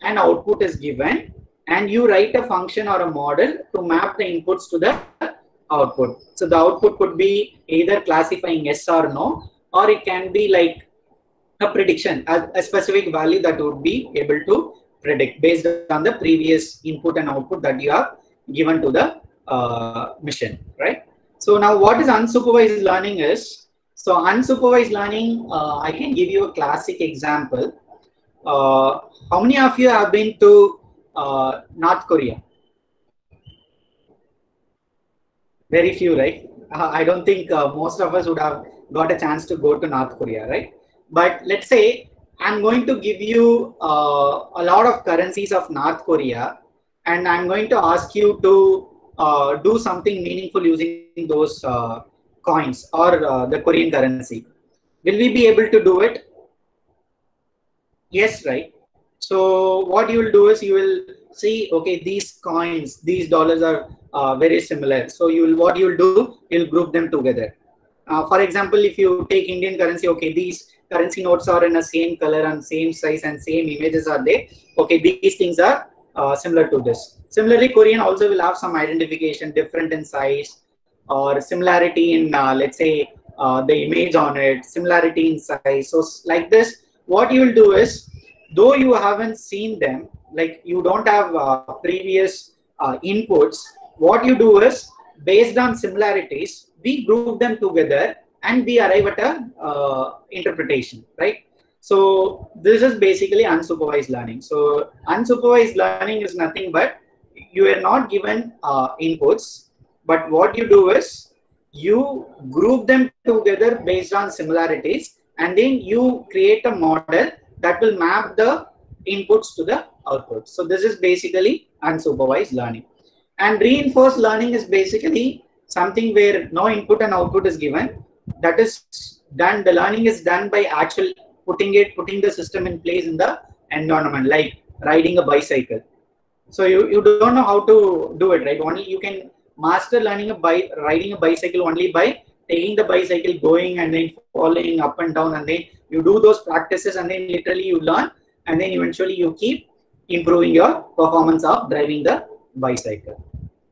and output is given, and you write a function or a model to map the inputs to the output. So the output could be either classifying yes or no, or it can be like a prediction, a, a specific value that would be able to predict based on the previous input and output that you have given to the uh, machine, right? So now what is unsupervised learning is, so unsupervised learning, uh, I can give you a classic example. Uh, how many of you have been to uh, North Korea? Very few, right? Uh, I don't think uh, most of us would have got a chance to go to North Korea, right? But let's say I'm going to give you uh, a lot of currencies of North Korea, and I'm going to ask you to uh, do something meaningful using those uh, coins or uh, the Korean currency. Will we be able to do it? Yes, right? So what you will do is you will see, okay, these coins, these dollars are uh, very similar. So you will, what you will do, you'll group them together. Uh, for example, if you take Indian currency, okay, these currency notes are in the same color and same size and same images are there. Okay, these things are uh, similar to this. Similarly, Korean also will have some identification different in size or similarity in, uh, let's say, uh, the image on it, similarity in size. So like this, what you will do is, though you haven't seen them, like you don't have uh, previous uh, inputs, what you do is, based on similarities, we group them together and we arrive at a uh, interpretation, right? So this is basically unsupervised learning. So unsupervised learning is nothing but you are not given uh, inputs, but what you do is you group them together based on similarities, and then you create a model that will map the inputs to the outputs. So this is basically unsupervised learning. And reinforced learning is basically something where no input and output is given. That is done, the learning is done by actual putting it, putting the system in place in the environment, like riding a bicycle. So you, you don't know how to do it, right? Only you can master learning a by riding a bicycle only by taking the bicycle, going and then falling up and down, and then you do those practices, and then literally you learn, and then eventually you keep improving your performance of driving the bicycle.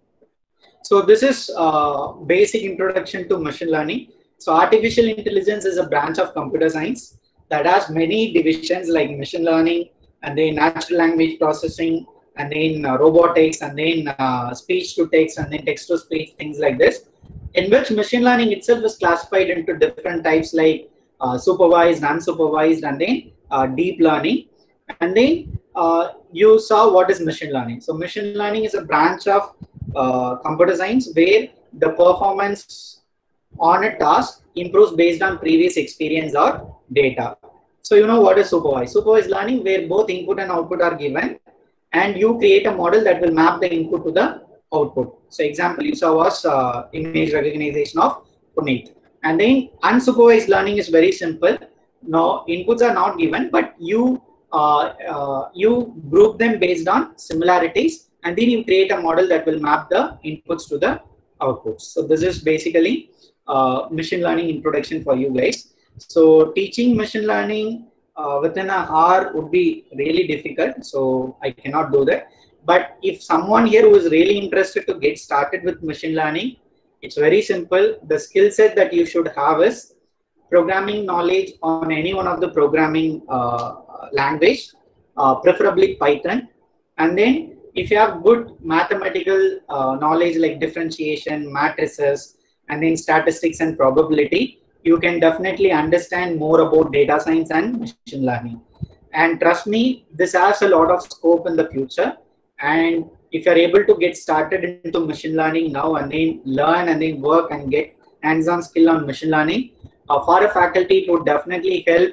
So this is uh, basic introduction to machine learning. So artificial intelligence is a branch of computer science that has many divisions like machine learning, and then natural language processing, and then uh, robotics, and then uh, speech to text, and then text to speech, things like this, in which machine learning itself is classified into different types like uh, supervised, unsupervised, and then uh, deep learning. And then uh, you saw what is machine learning. So machine learning is a branch of uh, computer science where the performance on a task improves based on previous experience or data. So you know what is supervised. Supervised learning where both input and output are given, and you create a model that will map the input to the output. So example you saw was uh, image recognition of Puneet. And then unsupervised learning is very simple. No inputs are not given, but you uh, uh, you group them based on similarities, and then you create a model that will map the inputs to the outputs. So this is basically uh, machine learning introduction for you guys. So teaching machine learning uh, within an hour would be really difficult, so I cannot do that. But if someone here who is really interested to get started with machine learning, it's very simple. The skill set that you should have is programming knowledge on any one of the programming uh, language, uh, preferably Python. And then if you have good mathematical uh, knowledge like differentiation, matrices, and then statistics and probability, you can definitely understand more about data science and machine learning. And trust me, this has a lot of scope in the future. And if you're able to get started into machine learning now and then learn and then work and get hands-on skill on machine learning, uh, for a faculty it would definitely help,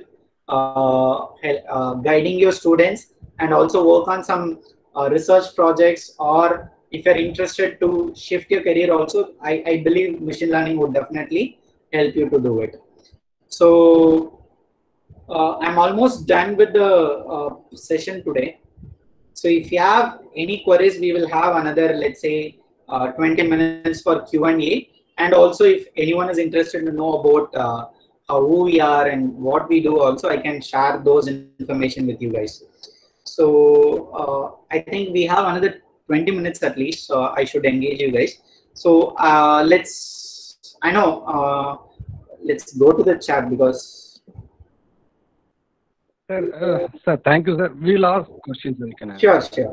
uh, help uh, guiding your students, and also work on some uh, research projects, or if you're interested to shift your career also, I, I believe machine learning would definitely help you to do it. So uh, I'm almost done with the uh, session today. So if you have any queries, we will have another, let's say, uh, twenty minutes for Q and A. And also, if anyone is interested to know about uh, how who we are and what we do, also I can share those information with you guys. So uh, I think we have another twenty minutes at least, so I should engage you guys. So uh, let's, I know, uh, let's go to the chat because. Sir, uh, sir, thank you, sir. We'll ask questions and you can answer. Sure, sure.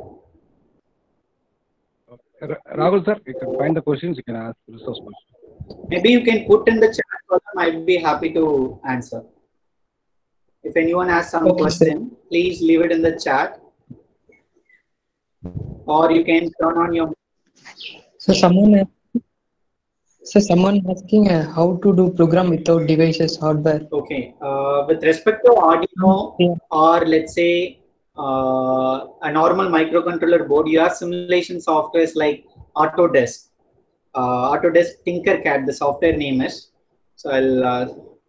Uh, Rahul, sir, you can find the questions, you can ask resource questions. Maybe you can put in the chat column, I'd be happy to answer. If anyone has some Okay, question, sir. please leave it in the chat. Or you can turn on your. So someone, so someone asking uh, how to do program without devices hardware. Okay. Uh, with respect to Arduino Yeah. or let's say uh, a normal microcontroller board, you have simulation softwares like Autodesk. Uh, Autodesk Tinkercad, the software name is. So I'll uh,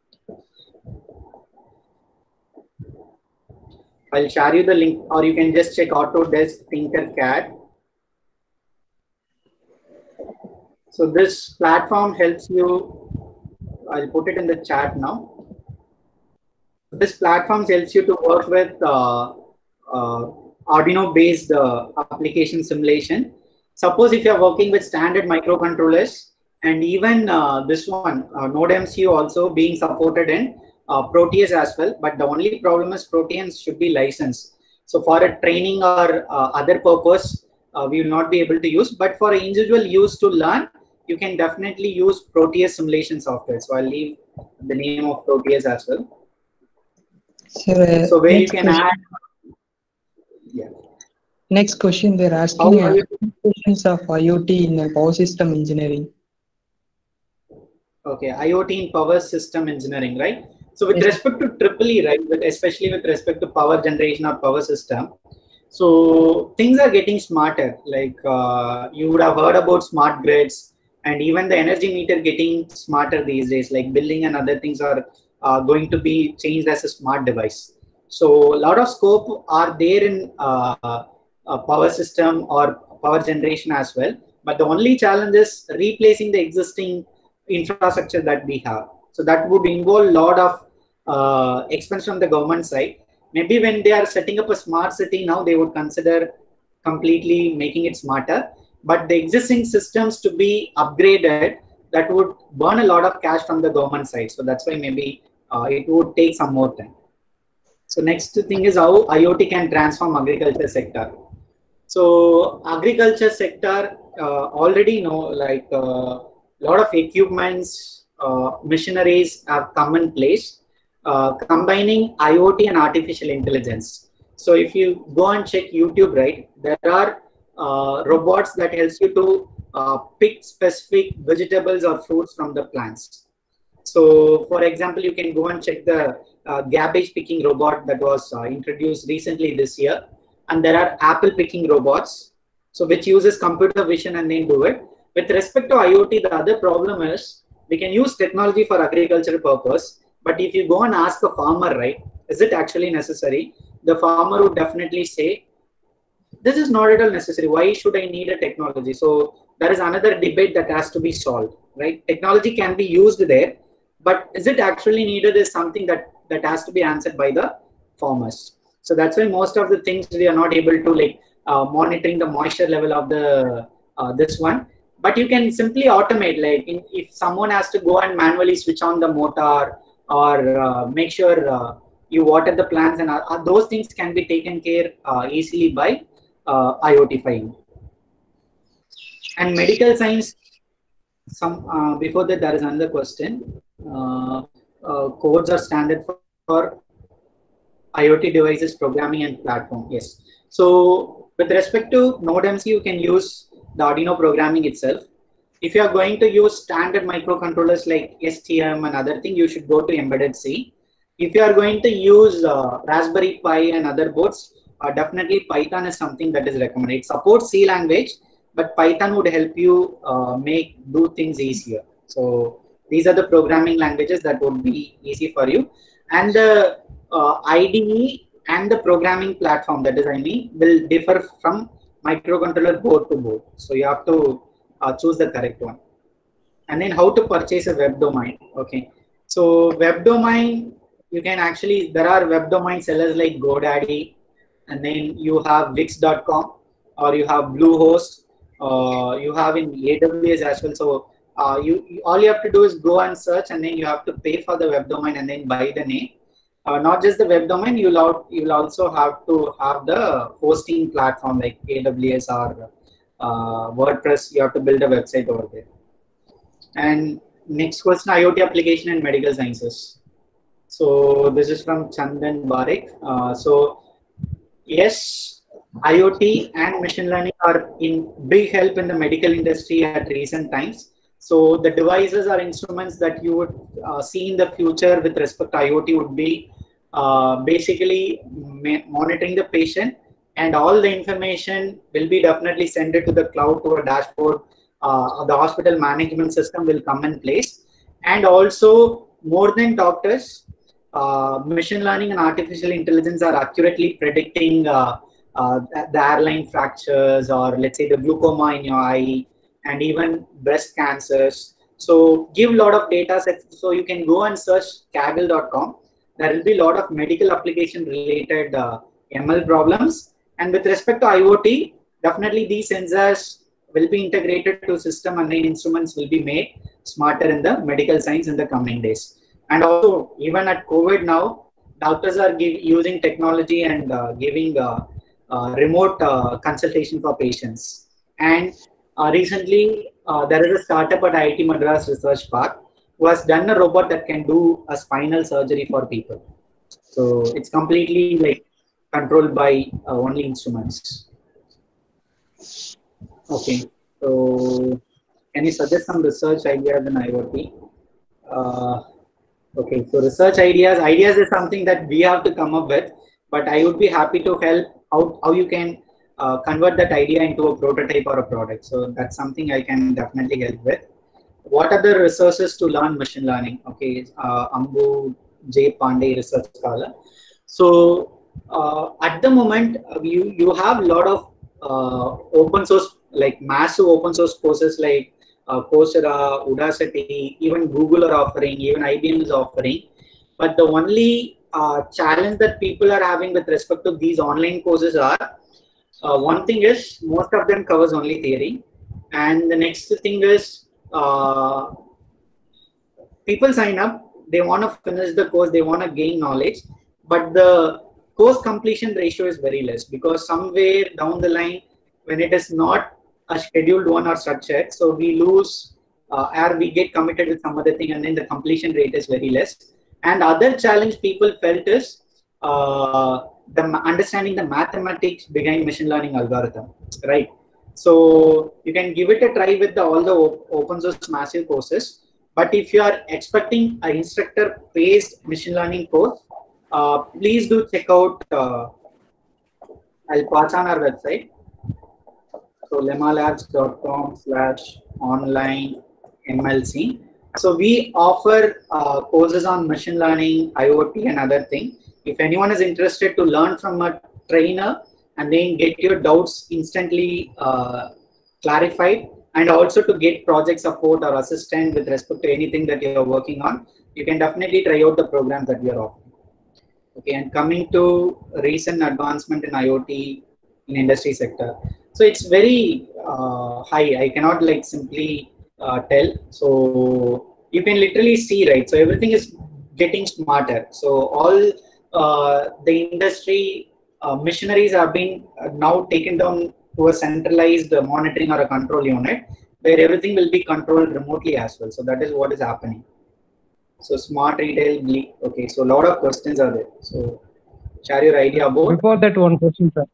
I'll share you the link, or you can just check Autodesk Tinkercad. So this platform helps you. I'll put it in the chat now. This platform helps you to work with uh, uh, Arduino-based uh, application simulation. Suppose if you are working with standard microcontrollers, and even uh, this one, uh, NodeMCU also being supported in uh, Proteus as well, but the only problem is Proteus should be licensed. So for a training or uh, other purpose, uh, we will not be able to use, but for individual use to learn, you can definitely use Proteus simulation software. So I'll leave the name of Proteus as well. Sir, uh, So where you next can question, add, yeah. next question they're How asking are uh, you? applications of IoT in uh, power system engineering. Okay, IoT in power system engineering, right? So with Yes. respect to triple E, right, with, especially with respect to power generation or power system, so things are getting smarter. Like uh, you would have heard about smart grids, and even the energy meter getting smarter these days, like billing and other things are uh, going to be changed as a smart device. So a lot of scope are there in uh, uh, power system or power generation as well. But the only challenge is replacing the existing infrastructure that we have. So that would involve a lot of uh, expense from the government side. Maybe when they are setting up a smart city now, they would consider completely making it smarter. But the existing systems to be upgraded, that would burn a lot of cash from the government side. So that's why maybe uh, it would take some more time. So next thing is how IoT can transform agriculture sector. So agriculture sector uh, already know like a uh, lot of equipments, uh, machineries have come in place, uh, combining IoT and artificial intelligence. So if you go and check YouTube, right, there are uh, robots that helps you to uh, pick specific vegetables or fruits from the plants. So for example, you can go and check the uh, garbage picking robot that was uh, introduced recently this year. And there are apple picking robots, so which uses computer vision and then do it. With respect to IoT, the other problem is we can use technology for agricultural purpose, but if you go and ask a farmer, right, is it actually necessary? The farmer would definitely say, this is not at all necessary. Why should I need a technology? So there is another debate that has to be solved, right? Technology can be used there, but is it actually needed is something that, that has to be answered by the farmers. So that's why most of the things we are not able to like uh, monitoring the moisture level of the uh, this one. But you can simply automate, like in, if someone has to go and manually switch on the motor or uh, make sure uh, you water the plants, and uh, those things can be taken care uh, easily by uh, IoTifying. And medical science, some uh, before that there is another question. Uh, uh, codes are standard for, for IoT devices, programming and platform. Yes. So with respect to NodeMCU, you can use the Arduino programming itself. If you are going to use standard microcontrollers like S T M and other thing, you should go to embedded C. If you are going to use uh, Raspberry Pi and other boards, uh, definitely Python is something that is recommended. It supports C language, but Python would help you uh, make do things easier. So these are the programming languages that would be easy for you. And the uh, I D E and the programming platform, that is I mean, will differ from microcontroller board to board. So you have to uh, choose the correct one. And then how to purchase a web domain. Okay. So web domain, you can actually, there are web domain sellers like GoDaddy, and then you have Wix dot com, or you have Bluehost, uh, you have in A W S as well. So uh, you, you all you have to do is go and search, and then you have to pay for the web domain and then buy the name. Uh, not just the web domain, you'll out, you'll also have to have the hosting platform like A W S or uh, WordPress. You have to build a website over there. And next question, IoT application in medical sciences. So this is from Chandan Barik. Uh, so yes, IoT and machine learning are in big help in the medical industry at recent times. So the devices or instruments that you would uh, see in the future with respect to IoT would be uh, basically monitoring the patient, and all the information will be definitely sent to the cloud to a dashboard. Uh, the hospital management system will come in place. And also, more than doctors, uh, machine learning and artificial intelligence are accurately predicting uh, uh, the airline fractures, or let's say the glaucoma in your eye, and even breast cancers. So give a lot of data sets. So you can go and search Kaggle dot com. There will be a lot of medical application related uh, M L problems. And with respect to IoT, definitely these sensors will be integrated to system, and then instruments will be made smarter in the medical science in the coming days. And also, even at COVID now, doctors are give, using technology and uh, giving uh, uh, remote uh, consultation for patients. And uh, recently, uh, there is a startup at I I T Madras Research Park who has done a robot that can do a spinal surgery for people. So it's completely like controlled by uh, only instruments. Okay, so can you suggest some research ideas in IoT? Uh, okay, so research ideas. Ideas is something that we have to come up with, but I would be happy to help how, how you can uh, convert that idea into a prototype or a product. So that's something I can definitely help with. What are the resources to learn machine learning? Okay, uh, Ambu J. Pandey Research Scholar. So uh, at the moment, uh, you, you have a lot of uh, open source, like massive open source courses like uh, Coursera, Udacity, even Google are offering, even I B M is offering. But the only uh, challenge that people are having with respect to these online courses are, uh, one thing is most of them covers only theory. And the next thing is uh, people sign up, they want to finish the course, they want to gain knowledge, but the course completion ratio is very less, because somewhere down the line, when it is not a scheduled one or structured, so we lose uh, or we get committed with some other thing, and then the completion rate is very less. And other challenge people felt is uh, the understanding the mathematics behind machine learning algorithm, right? So you can give it a try with the, all the op open source massive courses. But if you are expecting an instructor-based machine learning course, uh, please do check out. Uh, I'll pass on our website. So lemmalabs dot com slash online M L C. So we offer uh, courses on machine learning, IoT, and other things. If anyone is interested to learn from a trainer and then get your doubts instantly uh, clarified, and also to get project support or assistance with respect to anything that you are working on, you can definitely try out the programs that we are offering. Okay, and coming to recent advancement in IoT in industry sector. So it's very uh, high. I cannot like simply uh, tell. So you can literally see, right? So everything is getting smarter. So all uh, the industry uh, machineries have been uh, now taken down to a centralized uh, monitoring or a control unit, where everything will be controlled remotely as well. So that is what is happening. So smart retail, okay. So a lot of questions are there. So share your idea about. Before that, one question, sir.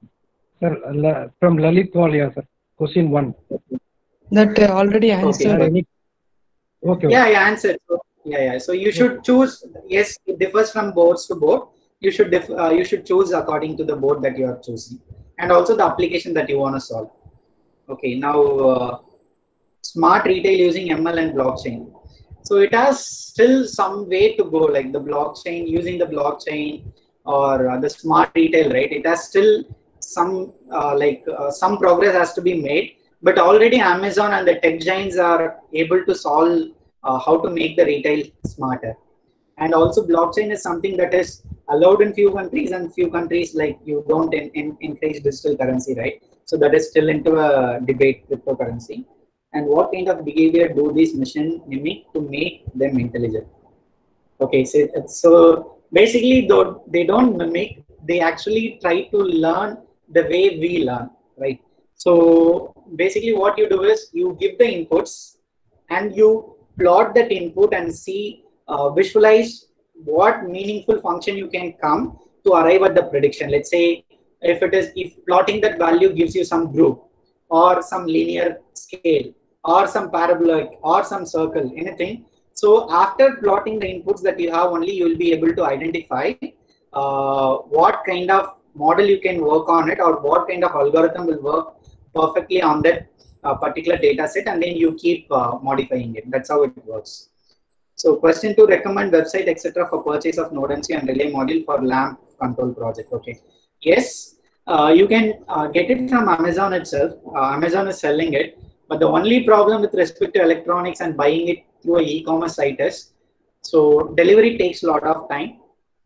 Sir, from Lalit Walia, sir. Question one. That uh, already answered. Okay. Okay. Yeah, I answered. So, yeah, yeah. So you should choose. Yes, it differs from boards to board. You should dif uh, you should choose according to the board that you are choosing, and also the application that you want to solve. Okay. Now, uh, smart retail using M L and blockchain. So it has still some way to go, like the blockchain, using the blockchain or uh, the smart retail, right? It has still some uh, like uh, some progress has to be made, but already Amazon and the tech giants are able to solve uh, how to make the retail smarter. And also blockchain is something that is allowed in few countries, and few countries like you don't in, in, encourage digital currency, right? So that is still into a debate, cryptocurrency. And what kind of behavior do these machines mimic to make them intelligent? Okay, so, so basically though they don't mimic, they actually try to learn the way we learn, right? So basically what you do is you give the inputs and you plot that input and see, uh, visualize what meaningful function you can come to arrive at the prediction. Let's say if it is, if plotting that value gives you some group or some linear scale or some parabolic or some circle, anything. So after plotting the inputs that you have, only you will be able to identify uh, what kind of model you can work on it, or what kind of algorithm will work perfectly on that uh, particular data set, and then you keep uh, modifying it. That's how it works. So question two, recommend website, et cetera for purchase of NodeMCU and relay module for LAMP control project. Okay. Yes, uh, you can uh, get it from Amazon itself. Uh, Amazon is selling it. But the only problem with respect to electronics and buying it through a e-commerce site is, so delivery takes a lot of time.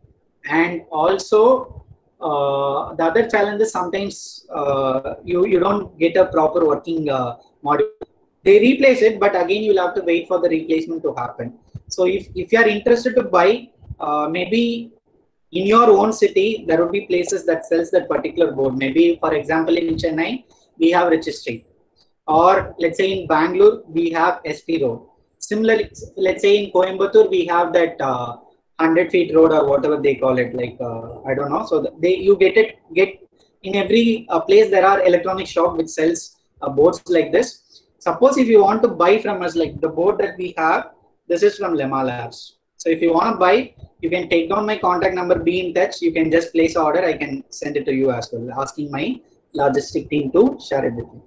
And also uh, the other challenge is sometimes uh, you, you don't get a proper working uh, module. They replace it, but again, you'll have to wait for the replacement to happen. So if, if you are interested to buy, uh, maybe in your own city, there would be places that sells that particular board. Maybe, for example, in Chennai, we have Registry. Or let's say in Bangalore, we have S P Road. Similarly, let's say in Coimbatore, we have that uh, one hundred feet road or whatever they call it. Like, uh, I don't know. So they you get it, get in every uh, place there are electronic shop which sells uh, boards like this. Suppose if you want to buy from us, like the board that we have, this is from Lemma Labs. So if you want to buy, you can take down my contact number, be in touch. You can just place order. I can send it to you as well, asking my logistic team to share it with you.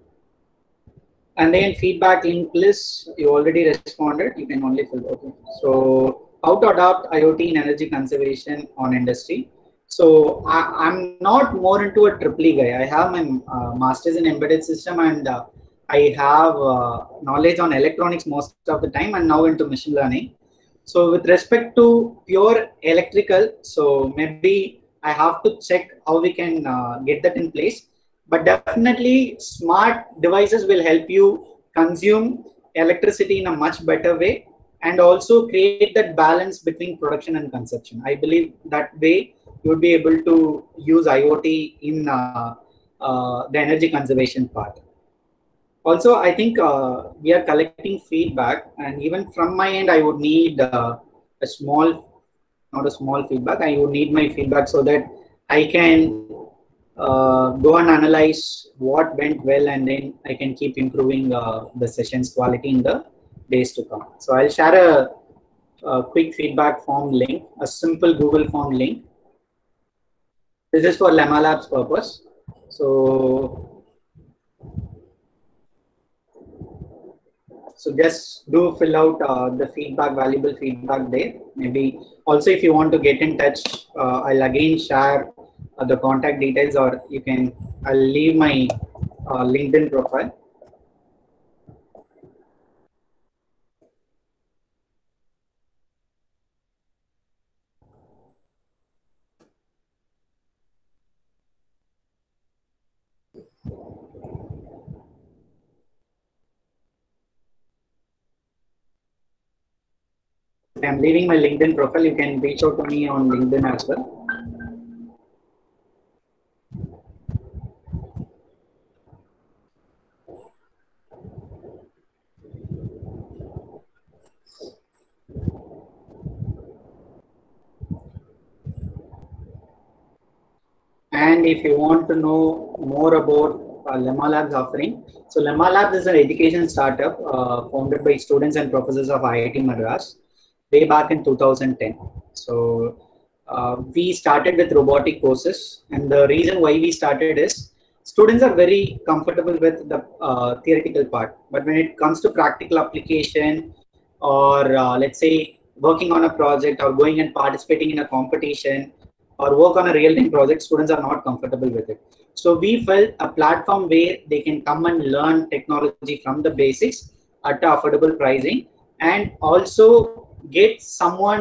And then feedback link list, you already responded. You can only fill. Okay. So how to adopt IoT in energy conservation on industry. So I, I'm not more into a triple E guy. I have my uh, master's in embedded system, and uh, I have uh, knowledge on electronics most of the time, and now into machine learning. So with respect to pure electrical, so maybe I have to check how we can uh, get that in place. But definitely smart devices will help you consume electricity in a much better way, and also create that balance between production and consumption. I believe that way you would be able to use IoT in uh, uh, the energy conservation part. Also, I think uh, we are collecting feedback, and even from my end, I would need uh, a small, not a small feedback, I would need my feedback so that I can uh, go and analyze what went well, and then I can keep improving uh, the session's quality in the days to come. So I'll share a, a quick feedback form link, a simple Google form link. This is for Lemma Labs purpose. So So just do fill out uh, the feedback, valuable feedback there. Maybe also if you want to get in touch, uh, I'll again share uh, the contact details, or you can, I'll leave my uh, LinkedIn profile. I'm leaving my LinkedIn profile. You can reach out to me on LinkedIn as well. And if you want to know more about uh, Lemma Labs offering, so Lemma Labs is an education startup uh, founded by students and professors of I I T Madras way back in two thousand ten. So uh, we started with robotic courses, and the reason why we started is students are very comfortable with the uh, theoretical part, but when it comes to practical application, or uh, let's say working on a project or going and participating in a competition or work on a real-time project, students are not comfortable with it. So we felt a platform where they can come and learn technology from the basics at affordable pricing, and also get someone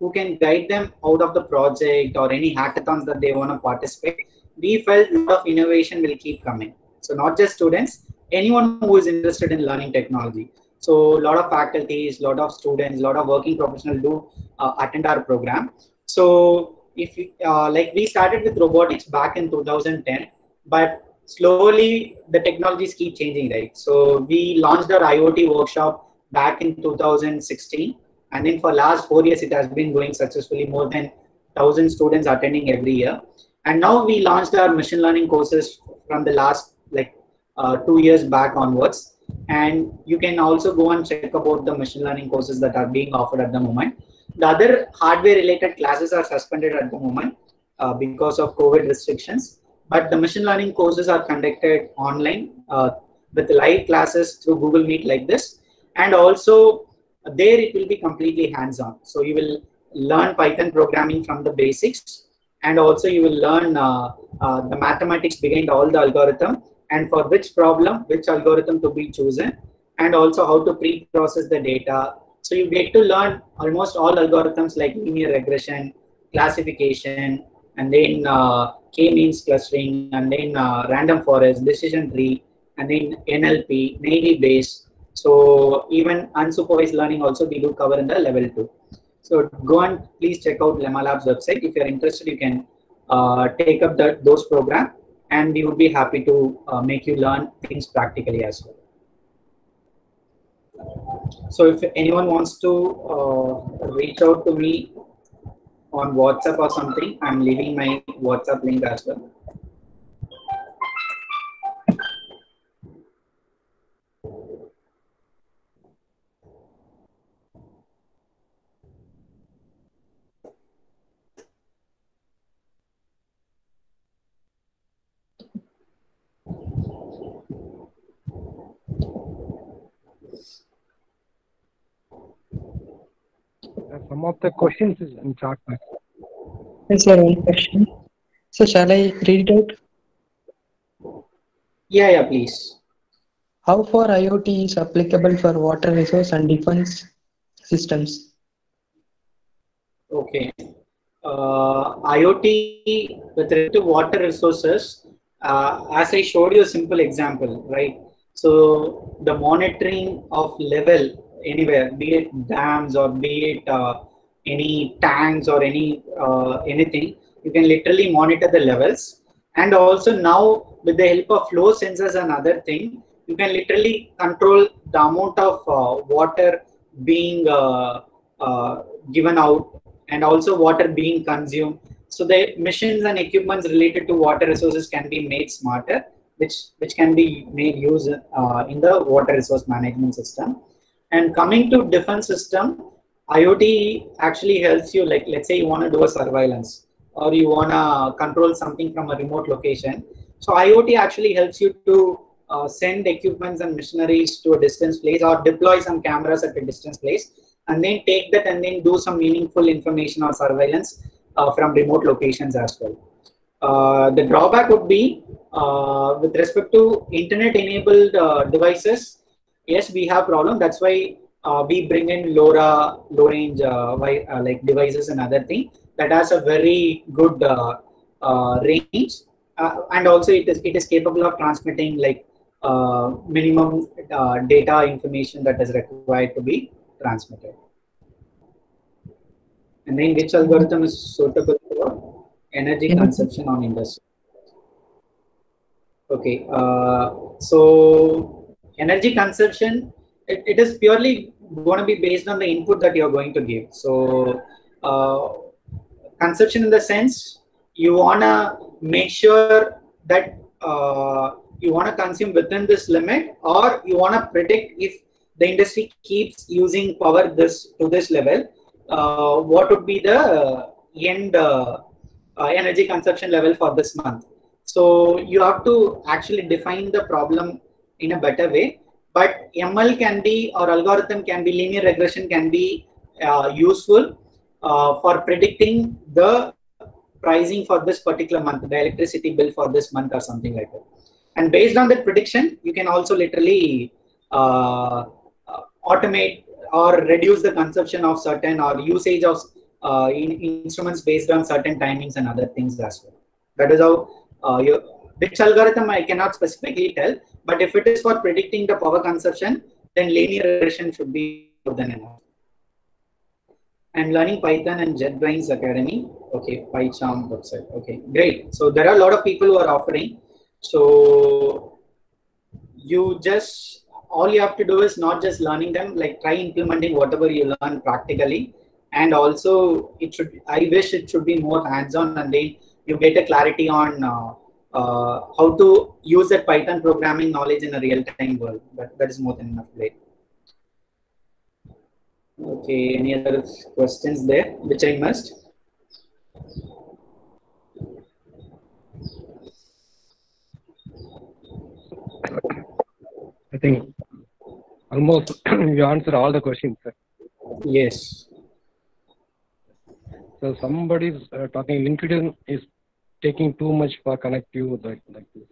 who can guide them out of the project or any hackathons that they want to participate, we felt a lot of innovation will keep coming. So not just students, anyone who is interested in learning technology. So a lot of faculties, a lot of students, a lot of working professionals do uh, attend our program. So if we, uh, like we started with robotics back in two thousand ten, but slowly the technologies keep changing, right? So we launched our IoT workshop back in two thousand sixteen, and then for last four years it has been going successfully, more than one thousand students attending every year. And now we launched our machine learning courses from the last like uh, two years back onwards. And you can also go and check about the machine learning courses that are being offered at the moment. The other hardware related classes are suspended at the moment uh, because of COVID restrictions. But the machine learning courses are conducted online uh, with live classes through Google Meet like this. And also uh, there it will be completely hands-on. So you will learn Python programming from the basics, and also you will learn uh, uh, the mathematics behind all the algorithm, and for which problem, which algorithm to be chosen, and also how to pre-process the data. So you get to learn almost all algorithms like linear regression, classification, and then uh, k-means clustering, and then uh, random forest, decision tree, and then N L P, Naive Bayes. So even unsupervised learning also we do cover in the level two. So go and please check out Lemma Labs website. If you're interested, you can uh, take up the, those programs, and we would be happy to uh, make you learn things practically as well. So if anyone wants to uh, reach out to me on WhatsApp or something, I'm leaving my WhatsApp link as well. Some of the questions is in chat box. Yes, sir, one question. So shall I read it out? Yeah, yeah, please. How far IoT is applicable for water resource and defense systems? Okay. Uh, IoT with respect to water resources, uh, as I showed you a simple example, right? So the monitoring of level anywhere, be it dams or be it uh, any tanks or any uh, anything, you can literally monitor the levels. And also now with the help of flow sensors and other thing, you can literally control the amount of uh, water being uh, uh, given out, and also water being consumed. So the machines and equipments related to water resources can be made smarter, which which can be made use uh, in the water resource management system. And coming to defense system, IoT actually helps you, like let's say you want to do a surveillance or you want to control something from a remote location. So IoT actually helps you to uh, send equipments and machineries to a distance place, or deploy some cameras at a distance place, and then take that and then do some meaningful information or surveillance uh, from remote locations as well. Uh, the drawback would be uh, with respect to internet enabled uh, devices. Yes, we have problem. That's why uh, we bring in LoRa, low range uh, uh, like devices and other thing that has a very good uh, uh, range, uh, and also it is it is capable of transmitting like uh, minimum uh, data information that is required to be transmitted. And then which algorithm is suitable for energy mm-hmm. consumption on industry? Okay, uh, so energy consumption, it, it is purely going to be based on the input that you're going to give. So uh, consumption in the sense, you want to make sure that uh, you want to consume within this limit, or you want to predict if the industry keeps using power this to this level, uh, what would be the end uh, uh, energy consumption level for this month. So you have to actually define the problem in a better way. But M L can be, or algorithm can be, linear regression can be uh, useful uh, for predicting the pricing for this particular month, the electricity bill for this month or something like that. And based on that prediction, you can also literally uh, uh, automate or reduce the consumption of certain or usage of uh, in, instruments based on certain timings and other things as well. That is how uh, you, which algorithm I cannot specifically tell, but if it is for predicting the power consumption, then linear regression should be more than enough. I'm learning Python and JetBrains Academy. Okay, PyCharm website. Okay, great. So there are a lot of people who are offering. So you just, all you have to do is not just learning them, like try implementing whatever you learn practically. And also it should, I wish it should be more hands-on, and then you get a clarity on uh, uh, how to use that Python programming knowledge in a real-time world. That, that is more than enough. Great. Okay, any other questions there which I missed? I think almost you answered all the questions, sir. Yes. So somebody's uh, talking LinkedIn is taking too much for connect you like, like this.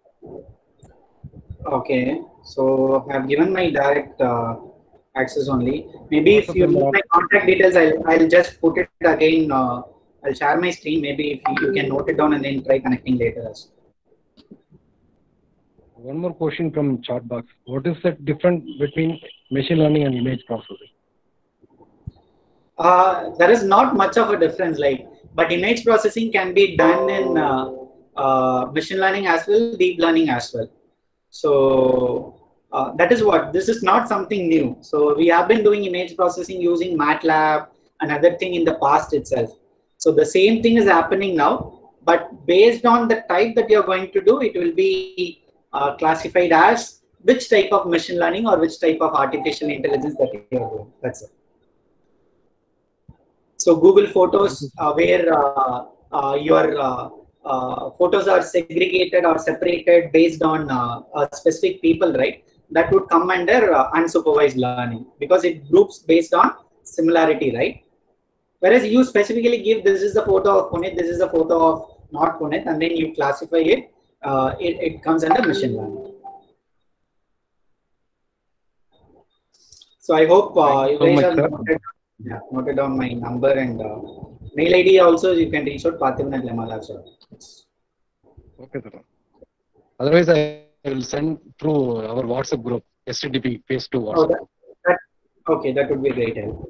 Okay, so I've given my direct uh, access only. Maybe if you need my contact details, I'll, I'll just put it again. Uh, I'll share my screen. Maybe if you, you can note it down and then try connecting later. One more question from chat box. What is the difference between machine learning and image processing? Uh, there is not much of a difference, like, but image processing can be done in uh, uh, machine learning as well, deep learning as well. So uh, that is what, this is not something new. So we have been doing image processing using MATLAB and other thing in the past itself. So the same thing is happening now, but based on the type that you're going to do, it will be uh, classified as which type of machine learning or which type of artificial intelligence that you're doing. That's it. So Google Photos, uh, where uh, uh, your uh, uh, photos are segregated or separated based on uh, a specific people, right? That would come under uh, unsupervised learning because it groups based on similarity, right? Whereas you specifically give, this is the photo of Puneet, this is the photo of not Puneet, and then you classify it, uh, it, it comes under machine learning. So I hope uh, you guys have noted, yeah, noted down my number and uh, mail I D also. You can reach out Parthivan at Lemma Labs. Okay, sir. Otherwise, I will send through our WhatsApp group, S T D P phase two WhatsApp. Oh, that, that, okay, that would be great help.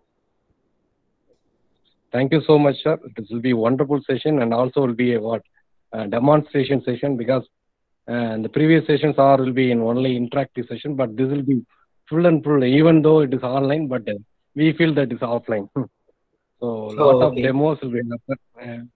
Thank you so much, sir. This will be a wonderful session, and also will be a what uh, demonstration session, because uh, the previous sessions are will be in only interactive session, but this will be full and full, even though it is online, but uh, we feel that it's offline. So a lot Oh, of okay. demos will be happening.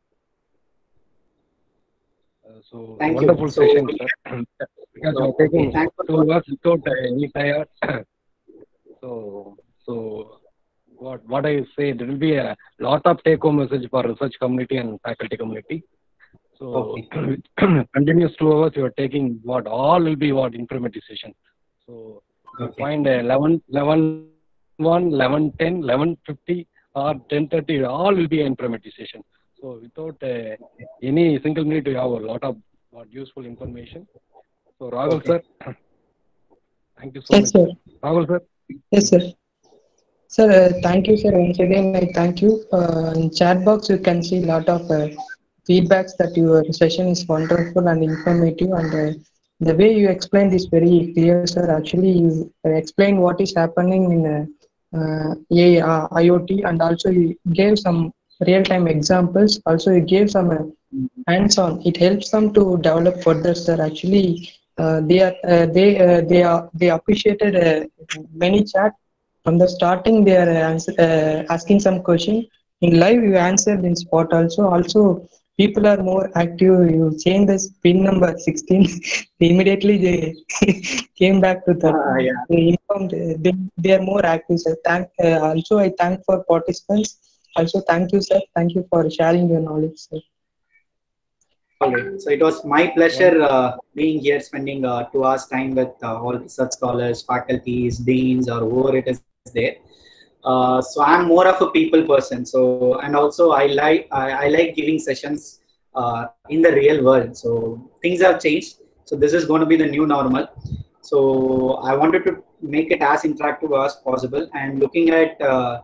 Uh, so Thank wonderful you. So, session, sir. Because so, you are taking okay, thanks for two hours without uh, any tire. so so what what I say, there will be a lot of take-home message for research community and faculty community. So okay. continuous two hours you are taking what all will be what informative session. So you Okay. find uh, eleven, eleven, one, eleven, ten, eleven fifty or ten thirty, all will be informative session. So without uh, any single minute, you have a lot of what useful information. So Rahul Okay. sir, thank you so Yes, much. sir. Rahul sir. Yes, sir. Sir, uh, thank you, sir. Once again, I thank you. Uh, in chat box, you can see a lot of uh, feedbacks that your session is wonderful and informative, and uh, the way you explained is very clear, sir. Actually, you uh, explained what is happening in uh, uh, A I, uh, IoT, and also you gave some real-time examples. Also, you gave some uh, hands-on. It helps them to develop further, sir. Actually, uh, they are uh, they uh, they are they appreciated uh, many chat. From the starting, they are answer, uh, asking some question. In live, you answered in spot also. Also, people are more active. You change this pin number sixteen. Immediately, they came back to that. Uh, yeah. They informed. uh, They, they are more active. Sir. Thank. Uh, also, I thank for participants. Also, thank you, sir. Thank you for sharing your knowledge, sir. All right. So it was my pleasure uh, being here, spending uh, two hours time with uh, all research scholars, faculties, deans, or whoever it is there. Uh, so I'm more of a people person. So and also I like I, I like giving sessions uh, in the real world. So things have changed. So this is going to be the new normal. So I wanted to make it as interactive as possible. And looking at uh,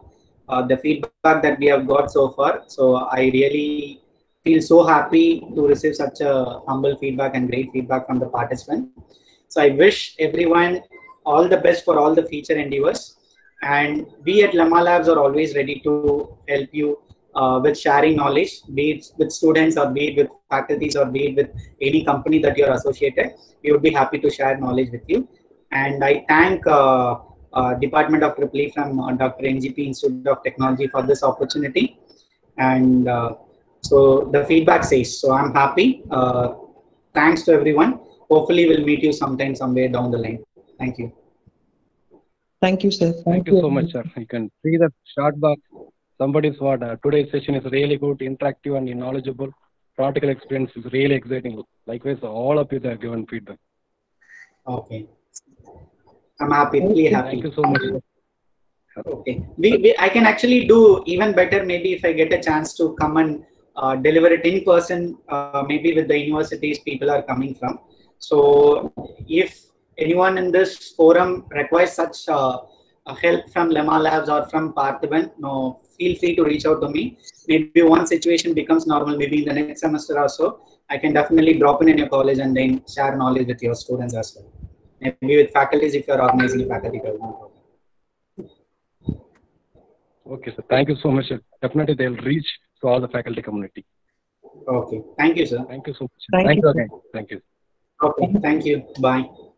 uh, the feedback that we have got so far. So I really feel so happy to receive such a humble feedback and great feedback from the participant. So I wish everyone all the best for all the future endeavors. And we at Lemma Labs are always ready to help you uh, with sharing knowledge, be it with students or be it with faculties or be it with any company that you're associated. We would be happy to share knowledge with you. And I thank uh, uh, Department of Triple E from uh, Doctor N G P Institute of Technology for this opportunity. And uh, so the feedback says, so I'm happy. Uh, thanks to everyone. Hopefully we'll meet you sometime, somewhere down the line. Thank you. Thank you, sir. Thank, Thank you you so much, sir. You can see the chat box. Somebody's what uh, today's session is really good, interactive, and knowledgeable. Practical experience is really exciting. Likewise, all of you that have given feedback. Okay. I'm happy, really happy. Thank you so much. Okay. We, we, I can actually do even better maybe if I get a chance to come and uh, deliver it in person, uh, maybe with the universities people are coming from. So if anyone in this forum requires such uh, help from Lemma Labs or from Parthiban, no, feel free to reach out to me. Maybe one situation becomes normal, maybe in the next semester or so, I can definitely drop in in your college and then share knowledge with your students as well. Maybe with faculties if you are organizing a faculty program. Okay, sir. Thank you so much, sir. Definitely they'll reach to all the faculty community. Okay. Thank you, sir. Thank you so much. Thank Thank you, you sir. again. Thank you. Okay. Thank you. Bye.